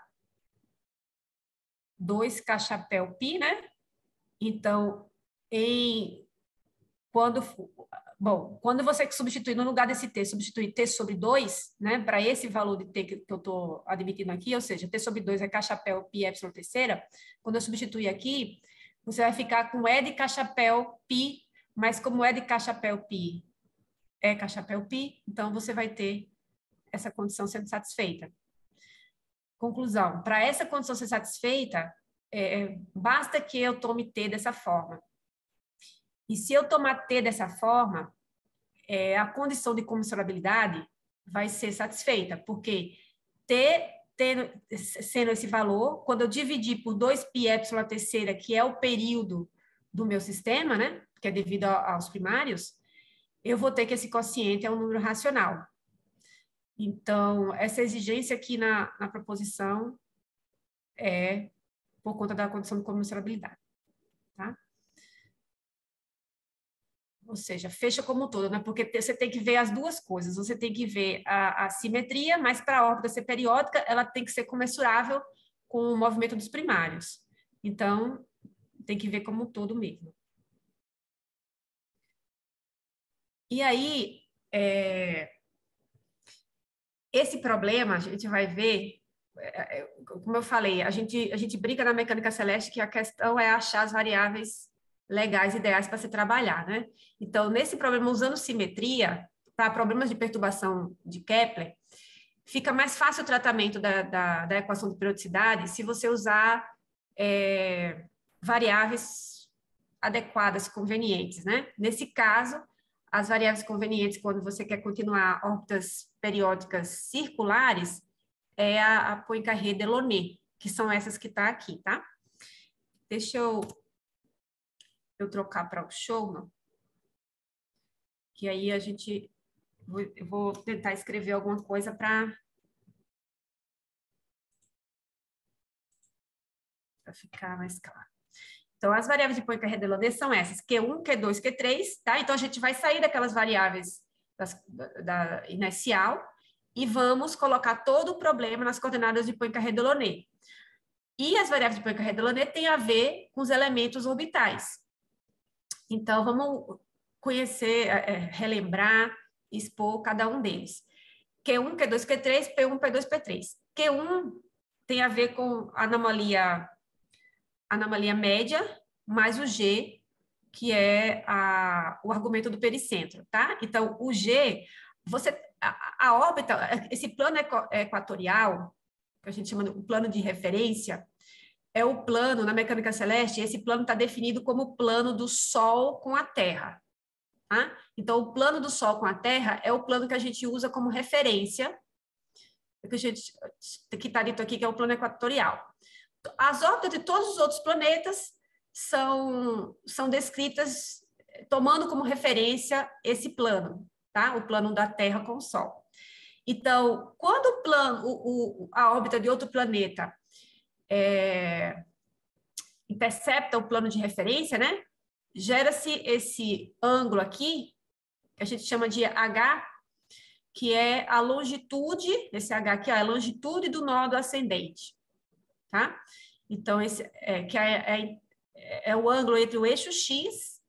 dois cachapéu π, né? Então, em quando Bom, quando você substituir, no lugar desse t, substituir t sobre dois, né, para esse valor de t que eu estou admitindo aqui, ou seja, t sobre dois é cachapéu π epsilon terceira, quando eu substituir aqui, você vai ficar com E de cachapéu π, mas como E de cachapéu π é cachapéu π, então você vai ter essa condição sendo satisfeita. Conclusão, para essa condição ser satisfeita, é, basta que eu tome t dessa forma. E se eu tomar t dessa forma, é, a condição de comensurabilidade vai ser satisfeita, porque t tendo, sendo esse valor, quando eu dividir por dois π epsilon a terceira, que é o período do meu sistema, né, que é devido a, aos primários, eu vou ter que esse quociente é um número racional. Então, essa exigência aqui na, na proposição é por conta da condição de comensurabilidade, tá? Ou seja, fecha como um todo, né? Porque você tem que ver as duas coisas. Você tem que ver a, a simetria, mas para a órbita ser periódica, ela tem que ser comensurável com o movimento dos primários. Então, tem que ver como um todo mesmo. E aí, é, esse problema, a gente vai ver, é, como eu falei, a gente, a gente brinca na mecânica celeste que a questão é achar as variáveis legais, ideais para se trabalhar, né? Então, nesse problema, usando simetria, para problemas de perturbação de Kepler, fica mais fácil o tratamento da, da, da equação de periodicidade se você usar é, variáveis adequadas, convenientes, né? Nesse caso, as variáveis convenientes, quando você quer continuar órbitas periódicas circulares, é a, a Poincaré-Delaunay, que são essas que está aqui, tá? Deixa eu, eu trocar para o Schulman, que aí a gente... Vou, eu vou tentar escrever alguma coisa para... para ficar mais claro. Então, as variáveis de Poincaré-Delaunay são essas, Q um, Q dois, Q três, tá? Então, a gente vai sair daquelas variáveis das, da, da inicial e vamos colocar todo o problema nas coordenadas de Poincaré-Delaunay. E as variáveis de Poincaré-Delaunay têm a ver com os elementos orbitais. Então, vamos conhecer, é, relembrar, expor cada um deles. Q um, Q dois, Q três, P um, P dois, P três. Q um tem a ver com a anomalia anomalia média, mais o G, que é a, o argumento do pericentro, tá? Então, o G, você, a, a órbita, esse plano equ, equatorial, que a gente chama de um plano de referência, é o plano, na mecânica celeste, esse plano está definido como o plano do Sol com a Terra, tá? Então, o plano do Sol com a Terra é o plano que a gente usa como referência, que a gente, que está dito aqui, que é o plano equatorial. As órbitas de todos os outros planetas são, são descritas tomando como referência esse plano, tá? O plano da Terra com o Sol. Então, quando o plano, o, o, a órbita de outro planeta é, intercepta o plano de referência, né? Gera-se esse ângulo aqui, que a gente chama de H, que é a longitude, esse H aqui, ó, é a longitude do nódo ascendente. Tá? Então, esse é, que é, é, é o ângulo entre o eixo X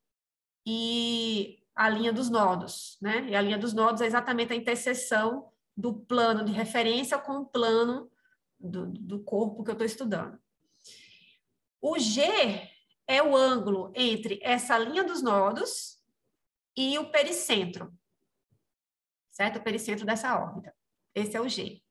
e a linha dos nodos, né? E a linha dos nodos é exatamente a interseção do plano de referência com o plano do, do corpo que eu estou estudando. O G é o ângulo entre essa linha dos nodos e o pericentro, certo? O pericentro dessa órbita. Esse é o G.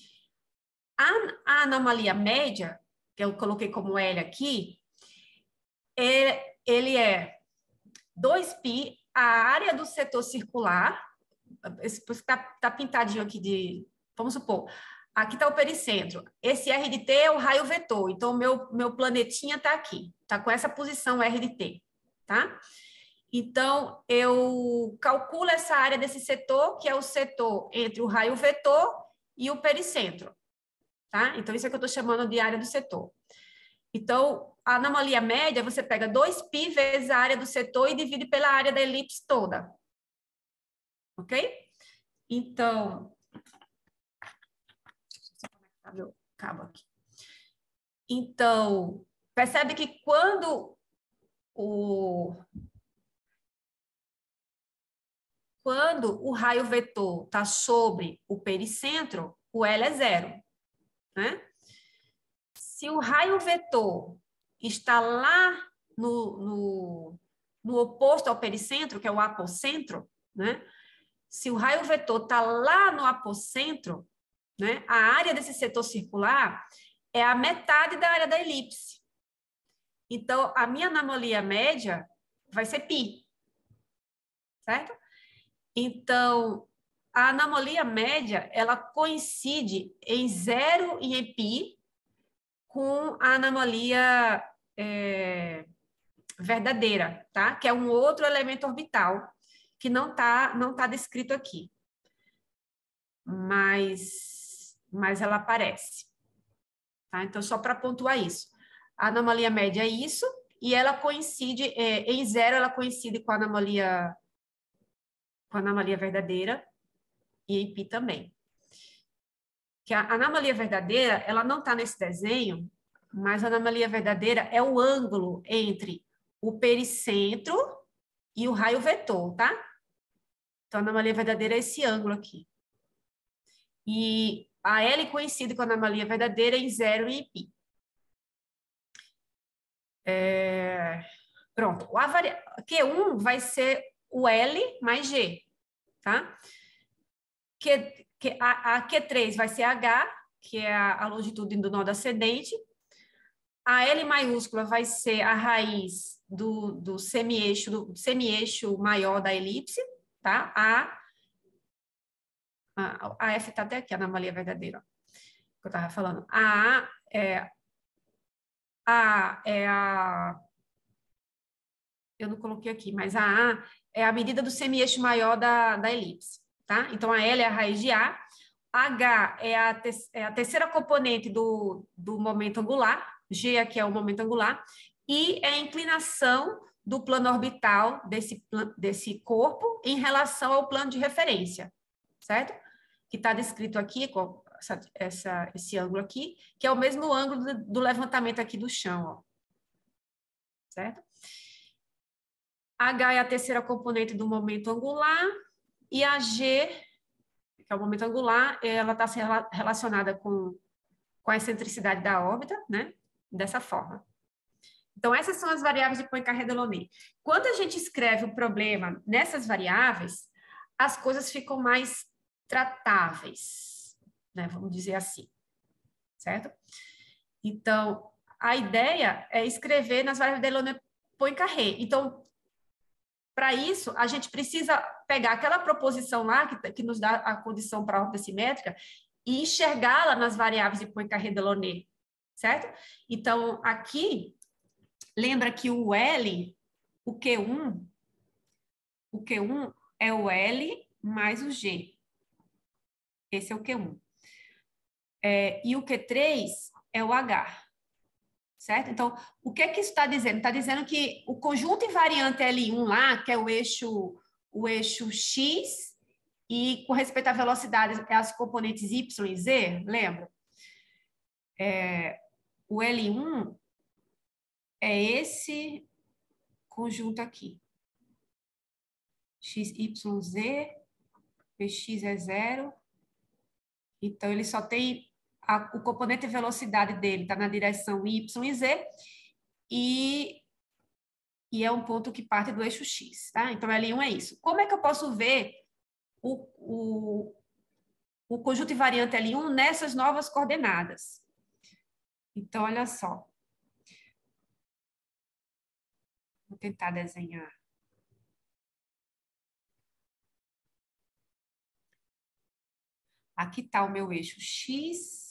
A anomalia média, que eu coloquei como L aqui, é, ele é dois π, a área do setor circular, está tá pintadinho aqui de, vamos supor, aqui está o pericentro, esse R de T é o raio vetor, então o meu, meu planetinha está aqui, está com essa posição R de T, tá? Então, eu calculo essa área desse setor, que é o setor entre o raio vetor e o pericentro. Tá? Então, isso é que eu estou chamando de área do setor. Então, a anomalia média, você pega dois π vezes a área do setor e divide pela área da elipse toda. Ok? Então, deixa eu só conectar meu cabo aqui. Então, percebe que quando o, quando o raio vetor está sobre o pericentro, o L é zero. Né? Se o raio vetor está lá no, no, no oposto ao pericentro, que é o apocentro, né? Se o raio vetor está lá no apocentro, né? A área desse setor circular é a metade da área da elipse. Então, a minha anomalia média vai ser π, certo? Então, a anomalia média, ela coincide em zero e em π com a anomalia é, verdadeira, tá? Que é um outro elemento orbital que não está não tá descrito aqui. Mas, mas ela aparece. Tá? Então, só para pontuar isso. A anomalia média é isso, e ela coincide, é, em zero, ela coincide com a anomalia, com a anomalia verdadeira, e em π também. Que a anomalia verdadeira, ela não está nesse desenho, mas a anomalia verdadeira é o ângulo entre o pericentro e o raio vetor, tá? Então, a anomalia verdadeira é esse ângulo aqui. E a L coincide com a anomalia verdadeira em zero e em π. É... Pronto. A vari... Q um vai ser o L mais G, tá? Q... A, a Q três vai ser H, que é a, a longitude do nó ascendente. A L maiúscula vai ser a raiz do, do semi-eixo do semi-eixo maior da elipse, tá? A, a, a F está até aqui, a anomalia verdadeira, ó, que eu estava falando. A A é a, é a... Eu não coloquei aqui, mas a A é a medida do semi-eixo maior da, da elipse, tá? Então, a L é a raiz de A. H é a, te, é a terceira componente do, do momento angular. G aqui é o momento angular. E é a inclinação do plano orbital desse, desse corpo em relação ao plano de referência, certo? Que está descrito aqui com essa, essa, esse ângulo aqui, que é o mesmo ângulo do, do levantamento aqui do chão, ó. Certo? H é a terceira componente do momento angular e a G, que é o momento angular, ela está relacionada com, com a excentricidade da órbita, né? Dessa forma. Então, essas são as variáveis de Poincaré-Delaunay. Quando a gente escreve o problema nessas variáveis, as coisas ficam mais tratáveis, né? Vamos dizer assim, certo? Então, a ideia é escrever nas variáveis de Delaunay-Poincaré. Então, para isso, a gente precisa pegar aquela proposição lá, que, que nos dá a condição para a órbita simétrica, e enxergá-la nas variáveis de Poincaré-Delaunay, certo? Então, aqui, lembra que o L, o Q um, o Q um é o L mais o G. Esse é o Q um. É, e o Q três é o H. Certo? Então, o que é que isso está dizendo? Está dizendo que o conjunto invariante L um lá, que é o eixo, o eixo X, e com respeito à velocidade, é as componentes Y e Z, lembra? É, o L um é esse conjunto aqui. X, Y, Z, P X é zero. Então, ele só tem... A, o componente de velocidade dele está na direção Y e Z, e, e é um ponto que parte do eixo X, tá? Então, L um é isso. Como é que eu posso ver o, o, o conjunto invariante L um nessas novas coordenadas? Então, olha só. Vou tentar desenhar. Aqui está o meu eixo X.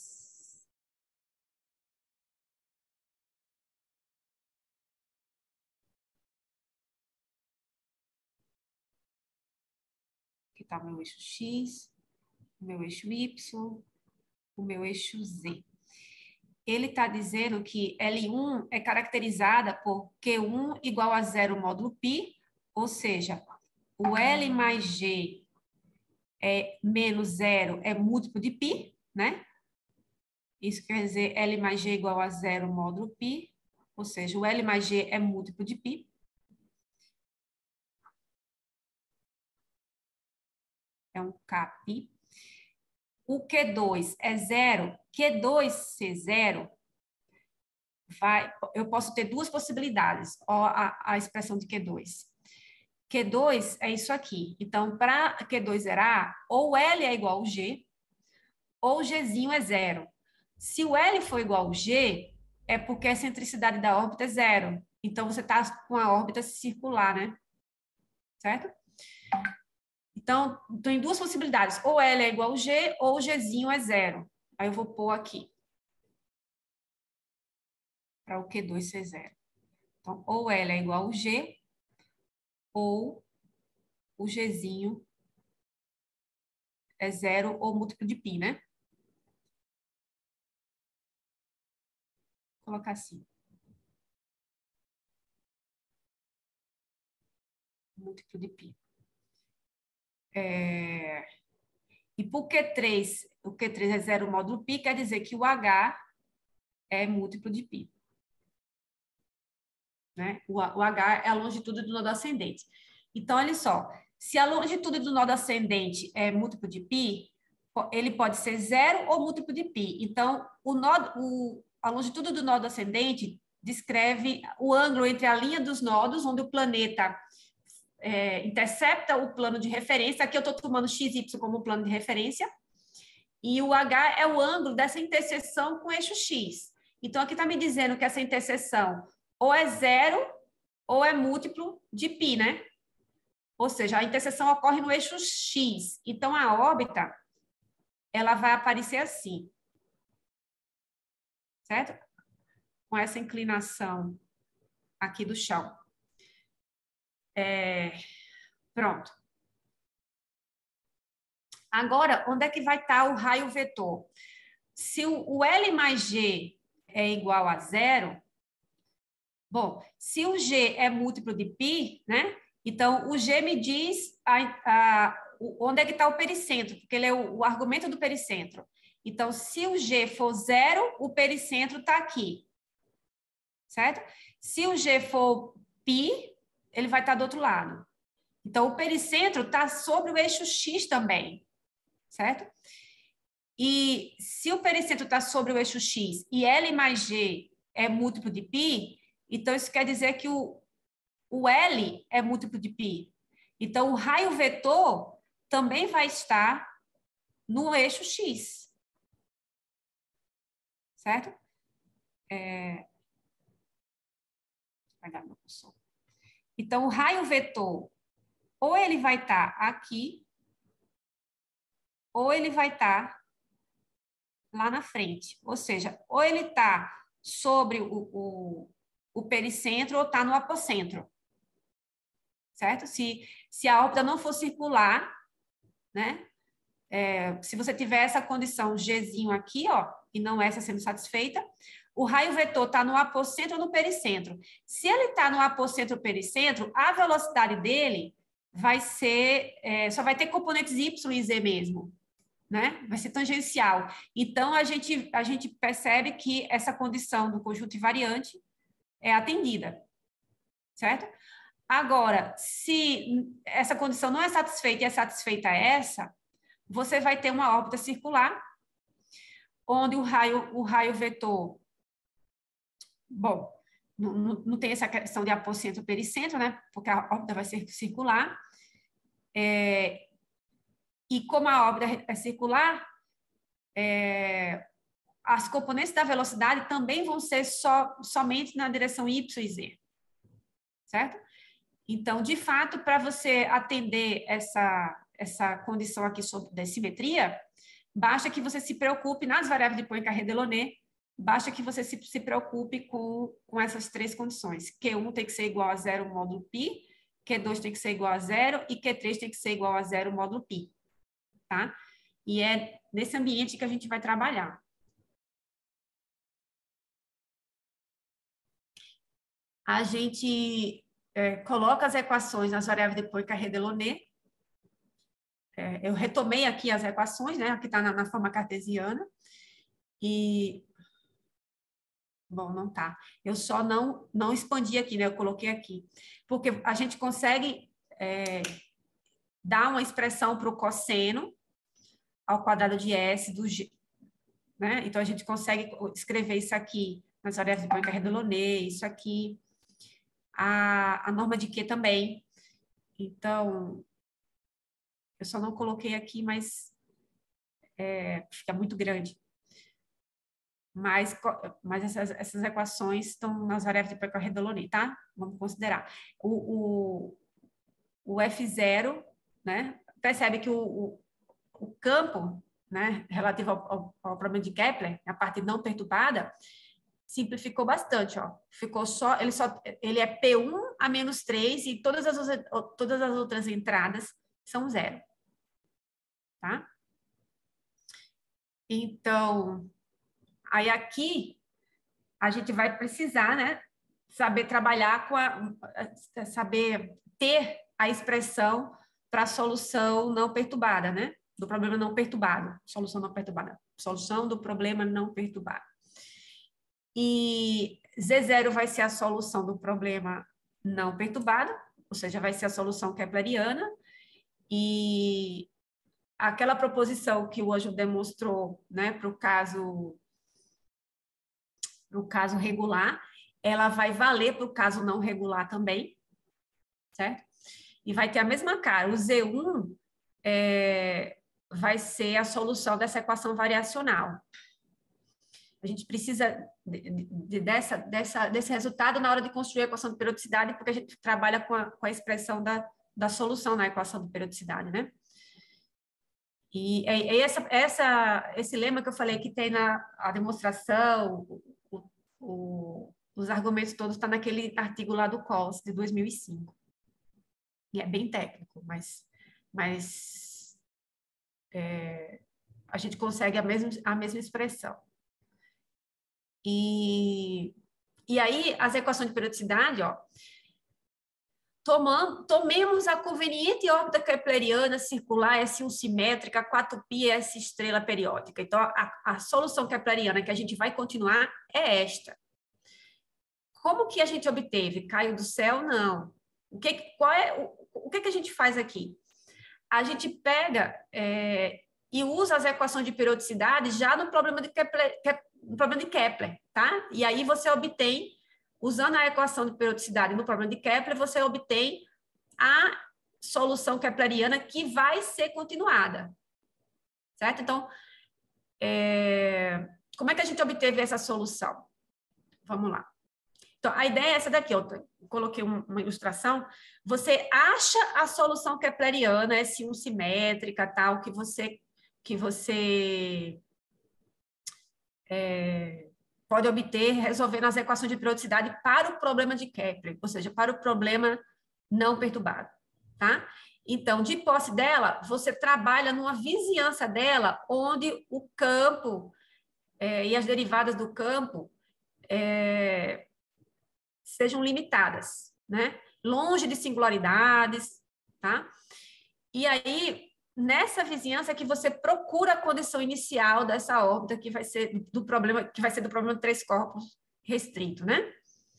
Aqui está o meu eixo X, o meu eixo Y, o meu eixo Z. Ele está dizendo que L um é caracterizada por Q um igual a zero módulo π, ou seja, o L mais G é menos zero é múltiplo de π, né? Isso quer dizer L mais G igual a zero módulo π, ou seja, o L mais G é múltiplo de π. É um Kπ. O Q dois é zero. Q dois ser zero, vai, eu posso ter duas possibilidades. Ó, a, a expressão de Q dois. Q dois é isso aqui. Então, para Q dois zerar, ou L é igual ao G, ou o Gzinho é zero. Se o L for igual ao G, é porque a excentricidade da órbita é zero. Então, você está com a órbita circular, né? Certo? Então, tem duas possibilidades. Ou L é igual a G, ou o Gzinho é zero. Aí eu vou pôr aqui. Para o Q dois ser zero. Então, ou L é igual a G, ou o Gzinho é zero ou múltiplo de π, né? Vou colocar assim. Múltiplo de π. É... E por Q três, o Q três é zero módulo π, quer dizer que o H é múltiplo de π. Né? O, o H é a longitude do nó ascendente. Então, olha só, se a longitude do nó ascendente é múltiplo de π, ele pode ser zero ou múltiplo de π. Então, o nó, o, a longitude do nó ascendente descreve o ângulo entre a linha dos nodos, onde o planeta é, intercepta o plano de referência. Aqui eu estou tomando x y como plano de referência. E o H é o ângulo dessa interseção com o eixo x. Então, aqui está me dizendo que essa interseção ou é zero ou é múltiplo de π, né? Ou seja, a interseção ocorre no eixo x. Então, a órbita, ela vai aparecer assim. Certo? Com essa inclinação aqui do chão. É... Pronto. Agora, onde é que vai estar o raio vetor? Se o L mais G é igual a zero, bom, se o G é múltiplo de π, né? Então, o G me diz a, a, onde é que está o pericentro, porque ele é o, o argumento do pericentro. Então, se o G for zero, o pericentro está aqui. Certo? Se o G for π, ele vai estar do outro lado. Então, o pericentro está sobre o eixo x também. Certo? E se o pericentro está sobre o eixo x e L mais G é múltiplo de π, então isso quer dizer que o, o L é múltiplo de π. Então, o raio vetor também vai estar no eixo x. Certo? É... Vai dar meu som. Então, o raio vetor, ou ele vai estar aqui, ou ele vai estar lá na frente. Ou seja, ou ele está sobre o, o, o pericentro ou está no apocentro. Certo? Se, se a órbita não for circular, né? É, se você tiver essa condição Gzinho aqui, ó, e não essa sendo satisfeita, o raio vetor está no apocentro ou no pericentro. Se ele está no apocentro ou pericentro, a velocidade dele vai ser, é, só vai ter componentes Y e Z mesmo. Né? Vai ser tangencial. Então, a gente, a gente percebe que essa condição do conjunto invariante é atendida, certo? Agora, se essa condição não é satisfeita e é satisfeita essa, você vai ter uma órbita circular, onde o raio, o raio vetor, bom, não, não, não tem essa questão de apocentro pericentro, né? Porque a órbita vai ser circular, é, e como a órbita é circular, é, as componentes da velocidade também vão ser só, somente na direção Y e Z. Certo? Então, de fato, para você atender essa, essa condição aqui de simetria, basta que você se preocupe nas variáveis de Poincare-Delaunay, basta que você se, se preocupe com, com essas três condições. Q um tem que ser igual a zero módulo π, Q dois tem que ser igual a zero e Q três tem que ser igual a zero módulo π. Tá? E é nesse ambiente que a gente vai trabalhar. A gente é, coloca as equações nas variáveis de Poincare-Delaunay. É, eu retomei aqui as equações, né? Aqui está na, na forma cartesiana. E... Bom, não tá. Eu só não, não expandi aqui, né? Eu coloquei aqui. Porque a gente consegue é, dar uma expressão para o cosseno ao quadrado de S do G. Né? Então, a gente consegue escrever isso aqui nas variáveis de Poincare-Delaunay, isso aqui. A, a norma de Q também. Então, eu só não coloquei aqui, mas é, fica muito grande. Mas, mas essas, essas equações estão nas variáveis de Poincare-Delaunay, tá? Vamos considerar. O, o, o F zero, né? percebe que o, o, o campo, né, relativo ao, ao, ao problema de Kepler, a parte não perturbada, simplificou bastante, ó. Ficou só, ele só, ele é P um a menos três e todas as, todas as outras entradas são zero, tá? Então, aí aqui a gente vai precisar, né, saber trabalhar com a, saber ter a expressão para a solução não perturbada, né? Do problema não perturbado, solução não perturbada, solução do problema não perturbado. E Z zero vai ser a solução do problema não perturbado, ou seja, vai ser a solução kepleriana, e aquela proposição que o Ângelo demonstrou, né, para o caso, pro caso regular, ela vai valer para o caso não regular também, certo? E vai ter a mesma cara. O Z um é, vai ser a solução dessa equação variacional. A gente precisa de, de, dessa, dessa, desse resultado na hora de construir a equação de periodicidade, porque a gente trabalha com a, com a expressão da, da solução na equação de periodicidade, né? E é, é essa, essa, esse lema que eu falei que tem na a demonstração, o, o, os argumentos todos, está naquele artigo lá do Coles, de dois mil e cinco. E é bem técnico, mas, mas é, a gente consegue a mesma, a mesma expressão. E, e aí, as equações de periodicidade, ó, tomamos, tomemos a conveniente órbita kepleriana circular S um simétrica, quatro π S estrela periódica. Então, a, a solução kepleriana que a gente vai continuar é esta. Como que a gente obteve? Caiu do céu? Não. O que, qual é, o, o que, que a gente faz aqui? A gente pega é, e usa as equações de periodicidade já no problema de Kepler, no problema de Kepler, tá? E aí você obtém, usando a equação de periodicidade no problema de Kepler, você obtém a solução kepleriana que vai ser continuada, certo? Então, é, como é que a gente obteve essa solução? Vamos lá. Então, a ideia é essa daqui, eu coloquei uma ilustração. Você acha a solução kepleriana, S um simétrica, tal, que você, que você é, pode obter resolvendo as equações de periodicidade para o problema de Kepler, ou seja, para o problema não perturbado, tá? Então, de posse dela, você trabalha numa vizinhança dela, onde o campo é, e as derivadas do campo é, sejam limitadas, né? Longe de singularidades, tá? E aí, nessa vizinhança que você procura a condição inicial dessa órbita que vai ser do problema, que vai ser do problema de três corpos restrito, né?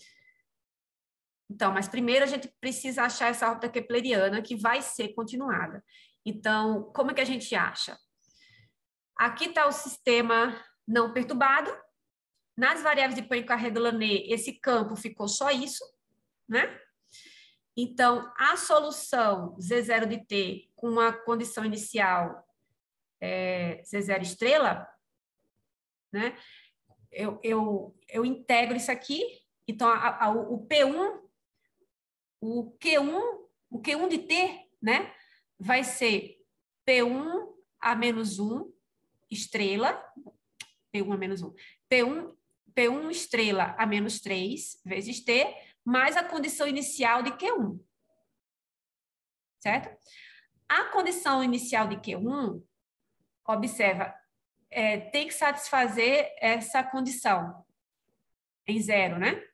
Então, mas primeiro a gente precisa achar essa órbita kepleriana que vai ser continuada. Então, como é que a gente acha? Aqui está o sistema não perturbado. Nas variáveis de Poincare-Delaunay, esse campo ficou só isso, né? Então, a solução Z zero de T com uma condição inicial é, Z zero estrela, né? Eu, eu, eu integro isso aqui. Então, a, a, o P um, o Q um, o Q um de T, né? Vai ser P um a menos um estrela, P um a menos um, P um, P um estrela a menos três vezes T, mais a condição inicial de Q um. Certo? A condição inicial de Q um, observa, é, tem que satisfazer essa condição em zero, né?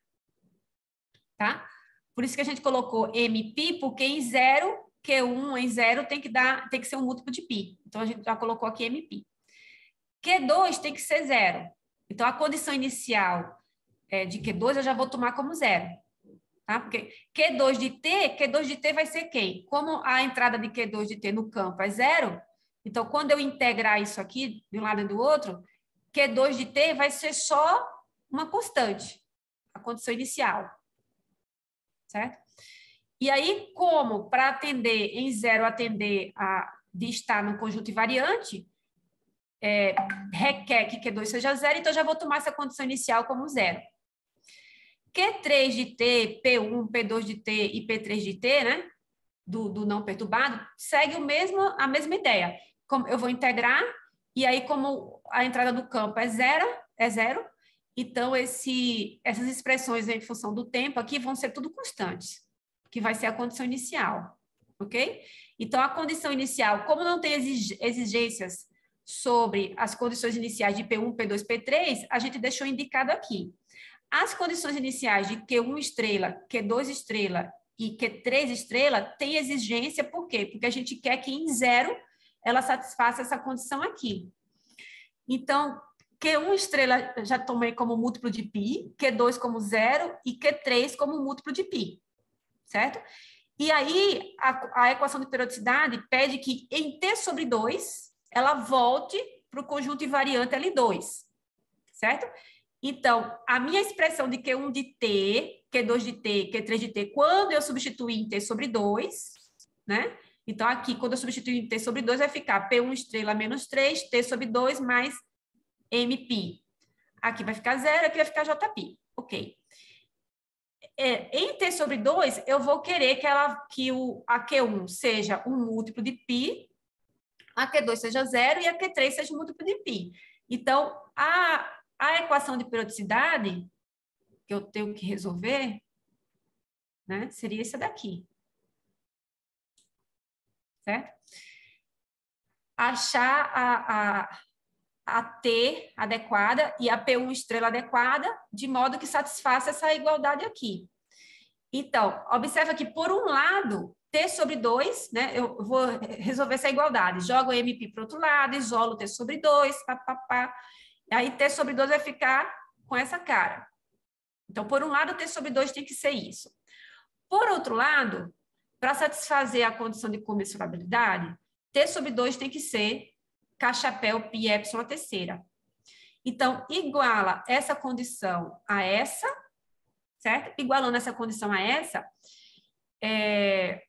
Tá? Por isso que a gente colocou M π, porque em zero, Q um em zero tem que, dar, tem que ser um múltiplo de π. Então, a gente já colocou aqui M π. Q dois tem que ser zero. Então, a condição inicial é, de Q dois eu já vou tomar como zero. Tá? Porque Q dois de T, Q dois de T vai ser quem? Como a entrada de Q dois de T no campo é zero, então, quando eu integrar isso aqui, de um lado e do outro, Q dois de T vai ser só uma constante, a condição inicial. Certo? E aí, como para atender em zero, atender a de estar no conjunto invariante, é, requer que Q dois seja zero, então já vou tomar essa condição inicial como zero. Q três de T, P um, P dois de T e P três de T, né? do, do não perturbado, segue o mesmo, a mesma ideia. Como eu vou integrar, e aí como a entrada do campo é zero, é zero, então esse, essas expressões em função do tempo aqui vão ser tudo constantes, que vai ser a condição inicial, ok? Então, a condição inicial, como não tem exigências sobre as condições iniciais de P um, P dois, P três, a gente deixou indicado aqui. As condições iniciais de Q um estrela, Q dois estrela e Q três estrela têm exigência, por quê? Porque a gente quer que em zero ela satisfaça essa condição aqui. Então, Q um estrela já tomei como múltiplo de π, Q dois como zero e Q três como múltiplo de π, certo? E aí, a, a equação de periodicidade pede que em T sobre dois, ela volte para o conjunto invariante L dois, certo? Então, a minha expressão de Q um de T, Q dois de T, Q três de T, quando eu substituir em T sobre dois, né? Então, aqui, quando eu substituir em T sobre dois, vai ficar P um estrela menos três, T sobre dois mais M π. Aqui vai ficar zero, aqui vai ficar J π. Ok. É, em T sobre dois, eu vou querer que, ela, que o, a Q um seja um múltiplo de π, a Q dois seja zero e a Q três seja um múltiplo de π. Então, a, a equação de periodicidade que eu tenho que resolver, né, seria essa daqui. Certo? Achar a, a, a T adequada e a P um estrela adequada, de modo que satisfaça essa igualdade aqui. Então, observa que, por um lado, T sobre dois, né, eu vou resolver essa igualdade. Jogo M π para o outro lado, isolo T sobre dois, pá, pá, pá. Aí T sobre dois vai ficar com essa cara. Então, por um lado, T sobre dois tem que ser isso. Por outro lado, para satisfazer a condição de comensurabilidade, T sobre dois tem que ser K-chapéu π epsilon a terceira. Então, iguala essa condição a essa, certo? Igualando essa condição a essa, é,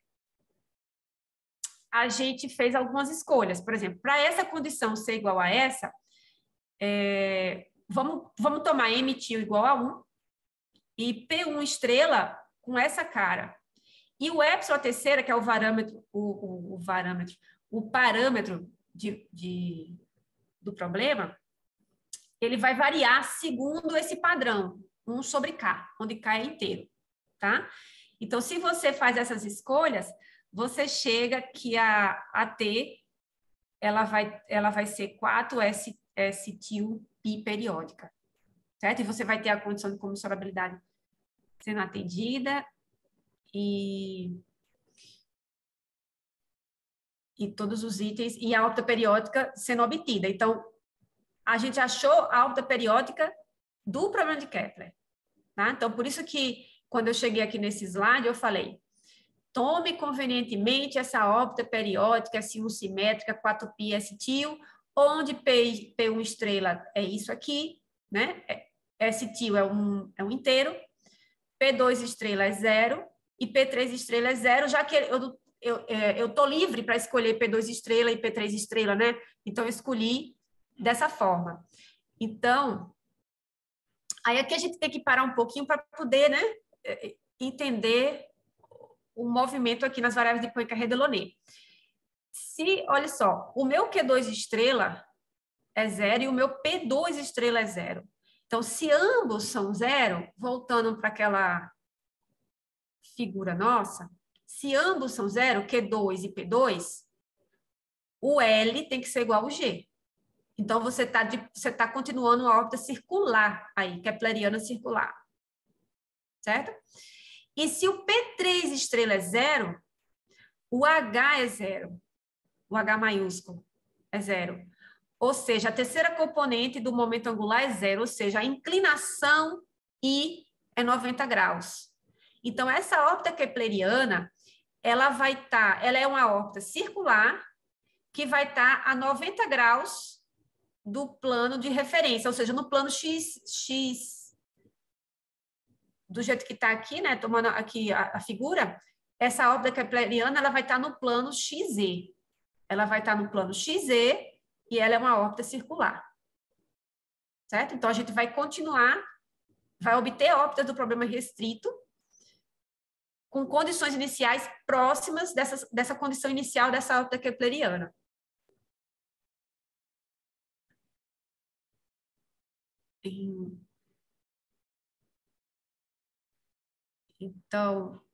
a gente fez algumas escolhas. Por exemplo, para essa condição ser igual a essa, é, vamos, vamos tomar M tio igual a um e P um estrela com essa cara. E o epsilon a terceira, que é o parâmetro, o, o, o parâmetro, o parâmetro de, de, do problema, ele vai variar segundo esse padrão, um sobre K, onde K é inteiro, tá? Então, se você faz essas escolhas, você chega que a, a T, ela vai, ela vai ser quatro S, S til π periódica, certo? E você vai ter a condição de comensurabilidade sendo atendida e, e todos os itens, e a órbita periódica sendo obtida. Então, a gente achou a órbita periódica do problema de Kepler, tá? Então, por isso que, quando eu cheguei aqui nesse slide, eu falei, tome convenientemente essa órbita periódica S um simétrica quatro π S til, onde P, P um estrela é isso aqui, né? S til é um, é um inteiro, P dois estrela é zero e P três estrela é zero, já que eu eu eu tô livre para escolher P dois estrela e P três estrela, né? Então, eu escolhi dessa forma. Então, aí aqui a gente tem que parar um pouquinho para poder, né, entender o movimento aqui nas variáveis de Poincaré-Delaunay. Se, olha só, o meu Q dois estrela é zero e o meu P dois estrela é zero. Então, se ambos são zero, voltando para aquela figura nossa, se ambos são zero, Q dois e P dois, o L tem que ser igual ao G. Então, você está você tá continuando uma órbita circular aí, kepleriana circular. Certo? E se o P três estrela é zero, o H é zero. O H maiúsculo é zero. Ou seja, a terceira componente do momento angular é zero, ou seja, a inclinação I é noventa graus. Então, essa órbita kepleriana, ela vai estar, tá, ela é uma órbita circular que vai estar tá a noventa graus do plano de referência, ou seja, no plano X, X do jeito que está aqui, né, tomando aqui a, a figura, essa órbita kepleriana, ela vai estar tá no plano X E. Ela vai estar tá no plano X E e ela é uma órbita circular. Certo? Então, a gente vai continuar, vai obter órbitas do problema restrito com condições iniciais próximas dessa, dessa condição inicial dessa órbita kepleriana. Então,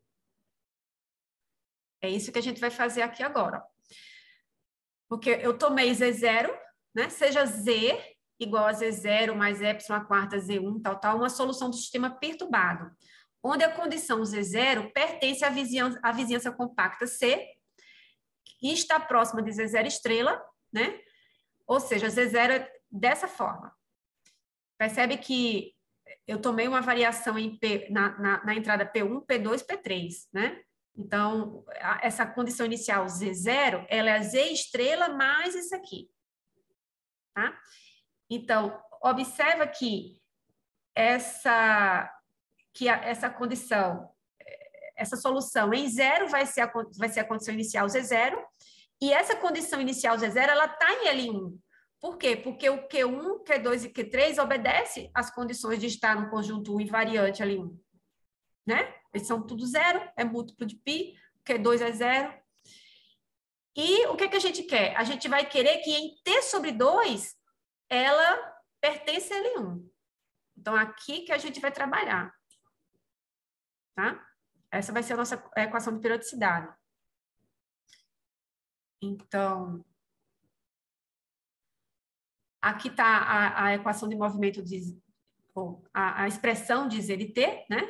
é isso que a gente vai fazer aqui agora. Porque eu tomei Z zero, né? Seja Z igual a Z zero mais epsilon a quarta Z um, tal, tal, uma solução do sistema perturbado, onde a condição Z zero pertence à vizinhança, à vizinhança compacta C e está próxima de Z zero estrela, né? Ou seja, Z zero é dessa forma. Percebe que eu tomei uma variação em P, na, na, na entrada P um, P dois, P três, né? Então, a, essa condição inicial Z zero, ela é Z estrela mais isso aqui, tá? Então, observa que essa, que a, essa condição, essa solução em zero vai ser, a, vai ser a condição inicial Z zero, e essa condição inicial Z zero, ela está em L um. Por quê? Porque o Q um, Q dois e Q três obedecem às condições de estar no conjunto invariante L um, né? Eles são tudo zero, é múltiplo de π, Q dois é zero. E o que, que a gente quer? A gente vai querer que em T sobre dois, ela pertence a L um. Então, aqui que a gente vai trabalhar, tá? Essa vai ser a nossa equação de periodicidade. Então, aqui está a, a equação de movimento de... Ou a, a expressão de Z de T, né?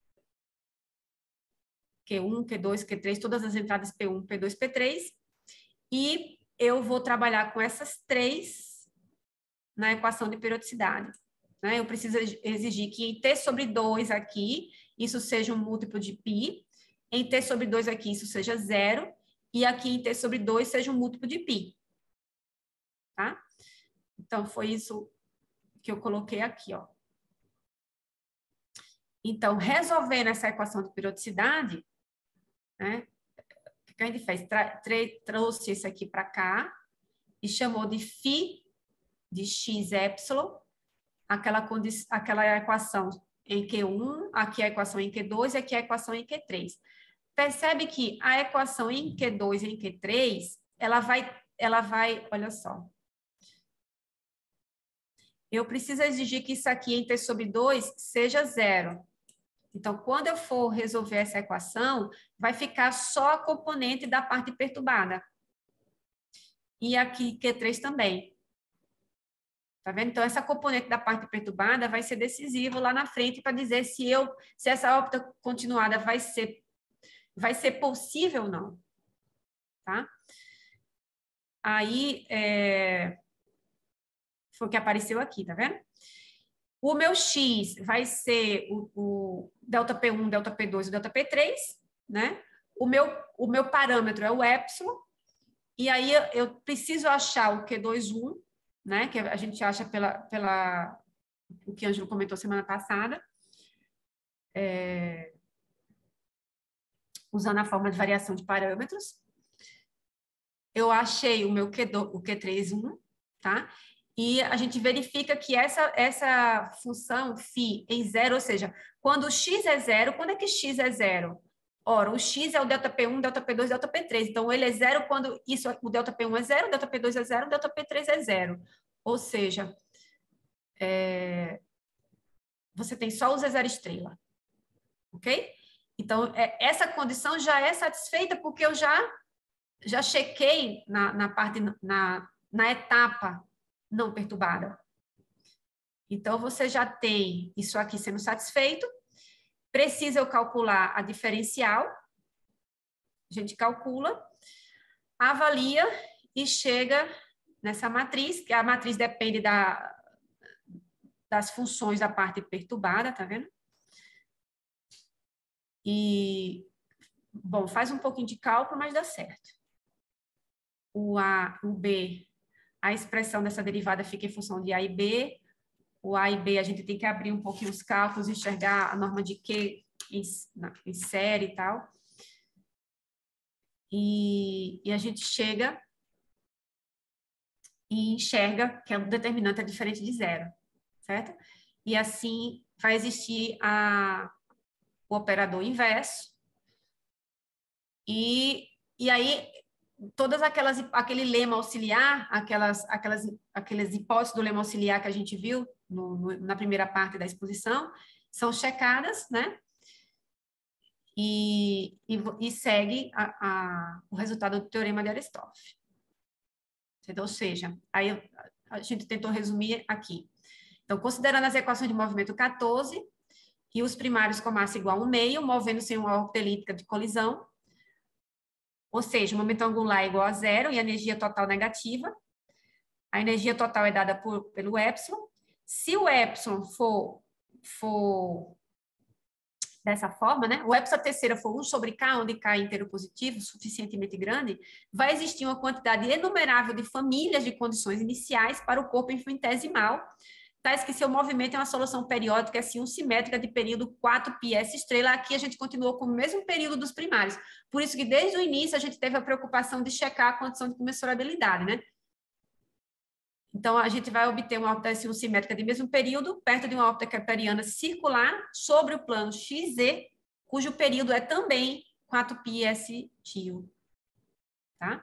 Q um, Q dois, Q três, todas as entradas P um, P dois, P três. E eu vou trabalhar com essas três na equação de periodicidade, né? Eu preciso exigir que em T sobre dois aqui, isso seja um múltiplo de π, em T sobre dois aqui, isso seja zero, e aqui em T sobre dois seja um múltiplo de π. Tá? Então, foi isso que eu coloquei aqui, ó. Então, resolvendo essa equação de periodicidade, né? O que a gente fez? Tra trouxe isso aqui para cá e chamou de φ de x epsilon, aquela, aquela equação em Q um, aqui a equação em Q dois e aqui a equação em Q três. Percebe que a equação em Q dois e em Q três, ela vai, ela vai, olha só. Eu preciso exigir que isso aqui em T sobre dois seja zero. Então, quando eu for resolver essa equação, vai ficar só a componente da parte perturbada. E aqui Q três também. Tá vendo? Então, essa componente da parte perturbada vai ser decisivo lá na frente para dizer se, eu, se essa órbita continuada vai ser, vai ser possível ou não. Tá? Aí, é... foi o que apareceu aqui, tá vendo? O meu X vai ser o, o delta P um, delta P dois e delta P três, né? O meu, o meu parâmetro é o epsilon, e aí eu, eu preciso achar o Q dois um, né? Que a gente acha pela, pela o que a Ângelo comentou semana passada, é, usando a forma de variação de parâmetros. Eu achei o meu Q dois, o Q três um, tá? E a gente verifica que essa, essa função φ em zero, ou seja, quando o x é zero, quando é que x é zero? Ora, o x é o delta P um, delta P dois, delta P três. Então, ele é zero quando isso, o delta P um é zero, o delta P dois é zero, o delta P três é zero. Ou seja, é, você tem só o Z zero estrela. Ok? Então, é, essa condição já é satisfeita porque eu já, já chequei na, na parte, na, na etapa não perturbada. Então, você já tem isso aqui sendo satisfeito. Precisa eu calcular a diferencial. A gente calcula, avalia e chega nessa matriz, que a matriz depende da, das funções da parte perturbada, tá vendo? E, bom, faz um pouquinho de cálculo, mas dá certo. O A, o B, a expressão dessa derivada fica em função de A e B. O A e B, a gente tem que abrir um pouquinho os cálculos, enxergar a norma de Q em, em série e tal. E, e a gente chega e enxerga que o determinante é diferente de zero, certo? E assim vai existir a, o operador inverso, E, e aí, todas aquelas, aquele lema auxiliar, aquelas, aquelas, aquelas hipóteses do lema auxiliar que a gente viu no, no, na primeira parte da exposição, são checadas, né? E, e, e segue a, a, o resultado do teorema de Aristóteles. Ou seja, aí a gente tentou resumir aqui. Então, considerando as equações de movimento quatorze e os primários com massa igual a um meio, movendo-se em uma órbita elíptica de colisão, ou seja, o momento angular é igual a zero e a energia total negativa. A energia total é dada por, pelo epsilon. Se o epsilon for, for dessa forma, né? O epsilon terceira for um sobre K, onde K é inteiro positivo, suficientemente grande, vai existir uma quantidade enumerável de famílias de condições iniciais para o corpo infinitesimal, tais que seu movimento é uma solução periódica, assim, simétrica de período quatro π S estrela. Aqui a gente continuou com o mesmo período dos primários. Por isso que desde o início a gente teve a preocupação de checar a condição de comensurabilidade, né? Então, a gente vai obter uma órbita S um simétrica de mesmo período, perto de uma órbita kepleriana circular, sobre o plano X Z, cujo período é também quatro π S tio. Tá?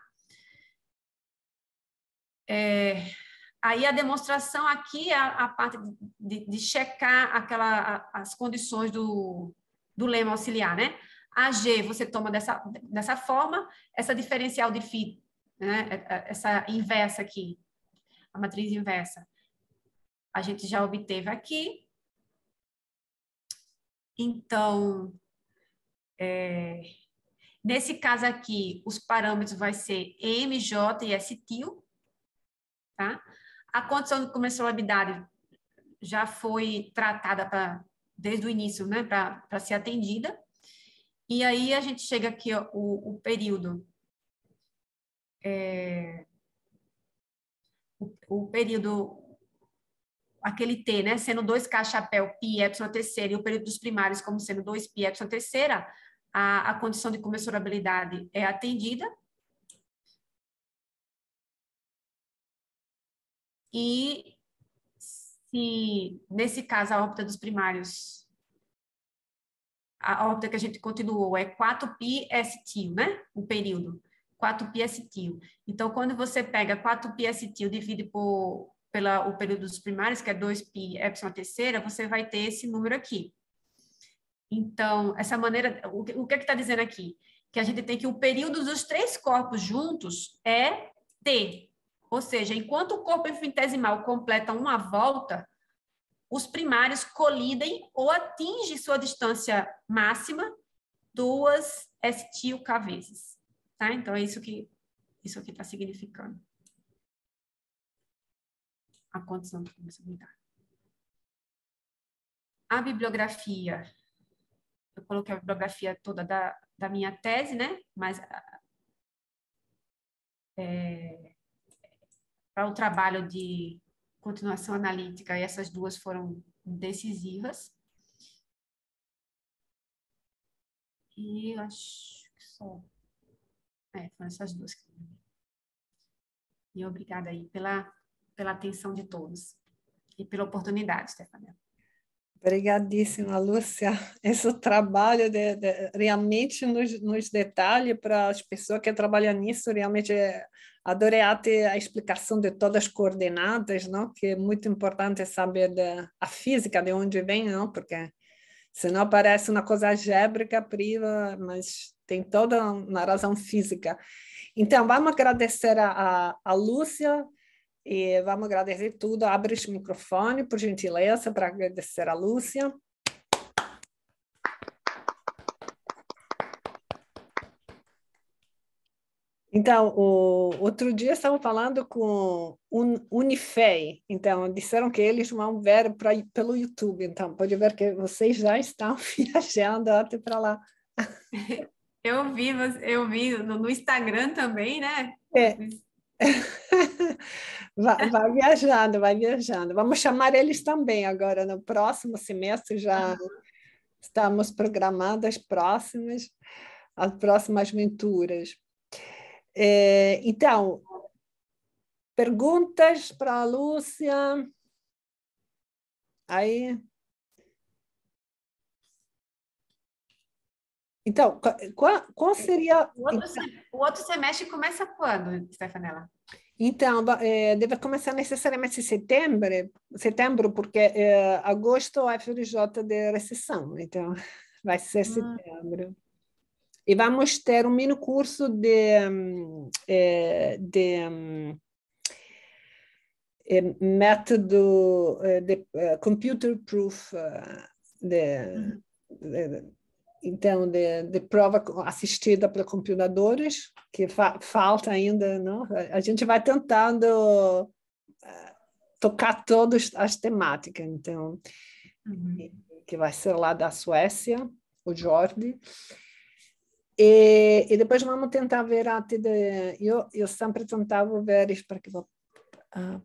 É, aí, a demonstração aqui é a, a parte de, de checar aquela, a, as condições do, do lema auxiliar, né? A G você toma dessa, dessa forma, essa diferencial de φ, né? Essa inversa aqui, a matriz inversa, a gente já obteve aqui. Então, é, nesse caso aqui, os parâmetros vai ser M J e S tio, tá? A condição de comensurabilidade já foi tratada pra, desde o início, né, para ser atendida. E aí a gente chega aqui, ó, o, o período, é, o, o período, aquele T, né, sendo dois K chapéu π epsilon terceira e o período dos primários como sendo dois π epsilon terceira, a, a condição de comensurabilidade é atendida. E se, nesse caso, a órbita dos primários, a órbita que a gente continuou é quatro π S tio, né, o período, quatro π S tio. Então, quando você pega quatro π S tio e divide por pela, o período dos primários, que é dois π epsilon terceira, você vai ter esse número aqui. Então, essa maneira, o que o que está dizendo aqui? Que a gente tem que o período dos três corpos juntos é T. Ou seja, enquanto o corpo infinitesimal completa uma volta, os primários colidem ou atingem sua distância máxima duas S tio K vezes. Tá? Então, é isso que isso aqui está significando. A condição de comercialidade. A bibliografia, eu coloquei a bibliografia toda da, da minha tese, né? Mas é, para o trabalho de continuação analítica, essas duas foram decisivas. E eu acho que só... É, foram essas duas. E obrigada aí pela, pela atenção de todos. E pela oportunidade, Stefania. Obrigadíssima, Lúcia. Esse trabalho de, de, realmente nos, nos detalhes para as pessoas que trabalham nisso, realmente é, adorei até a explicação de todas as coordenadas, não? Que é muito importante saber da, a física, de onde vem, não? Porque senão parece uma coisa algébrica, priva, mas tem toda uma razão física. Então, vamos agradecer a, a, a Lúcia. E vamos agradecer tudo. Abre o microfone, por gentileza, para agradecer a Lúcia. Então, o outro dia estavam falando com o Unifei. Então, disseram que eles vão ver pra, pelo YouTube. Então, pode ver que vocês já estão viajando até para lá. Eu vi, eu vi no, no Instagram também, né? É. Vai, vai viajando, vai viajando. Vamos chamar eles também agora, no próximo semestre, já estamos programando as próximas, as próximas aventuras. É, então, perguntas para a Lúcia? Aí... Então, qual, qual seria... O outro, o outro semestre começa quando, Stefanella? Então, é, deve começar necessariamente em setembro, setembro, porque é, agosto é F R J de recessão, então vai ser Hum. setembro. E vamos ter um mini curso de, é, de é, método de uh, computer proof, uh, de, Uhum. de, então, de, de prova assistida por computadores, que fa falta ainda, não? A gente vai tentando uh, tocar todas as temáticas, então, Uhum. que vai ser lá da Suécia, o Jordi. E, e depois vamos tentar ver a T D. Eu, eu sempre tentava ver, para que vou. Ah,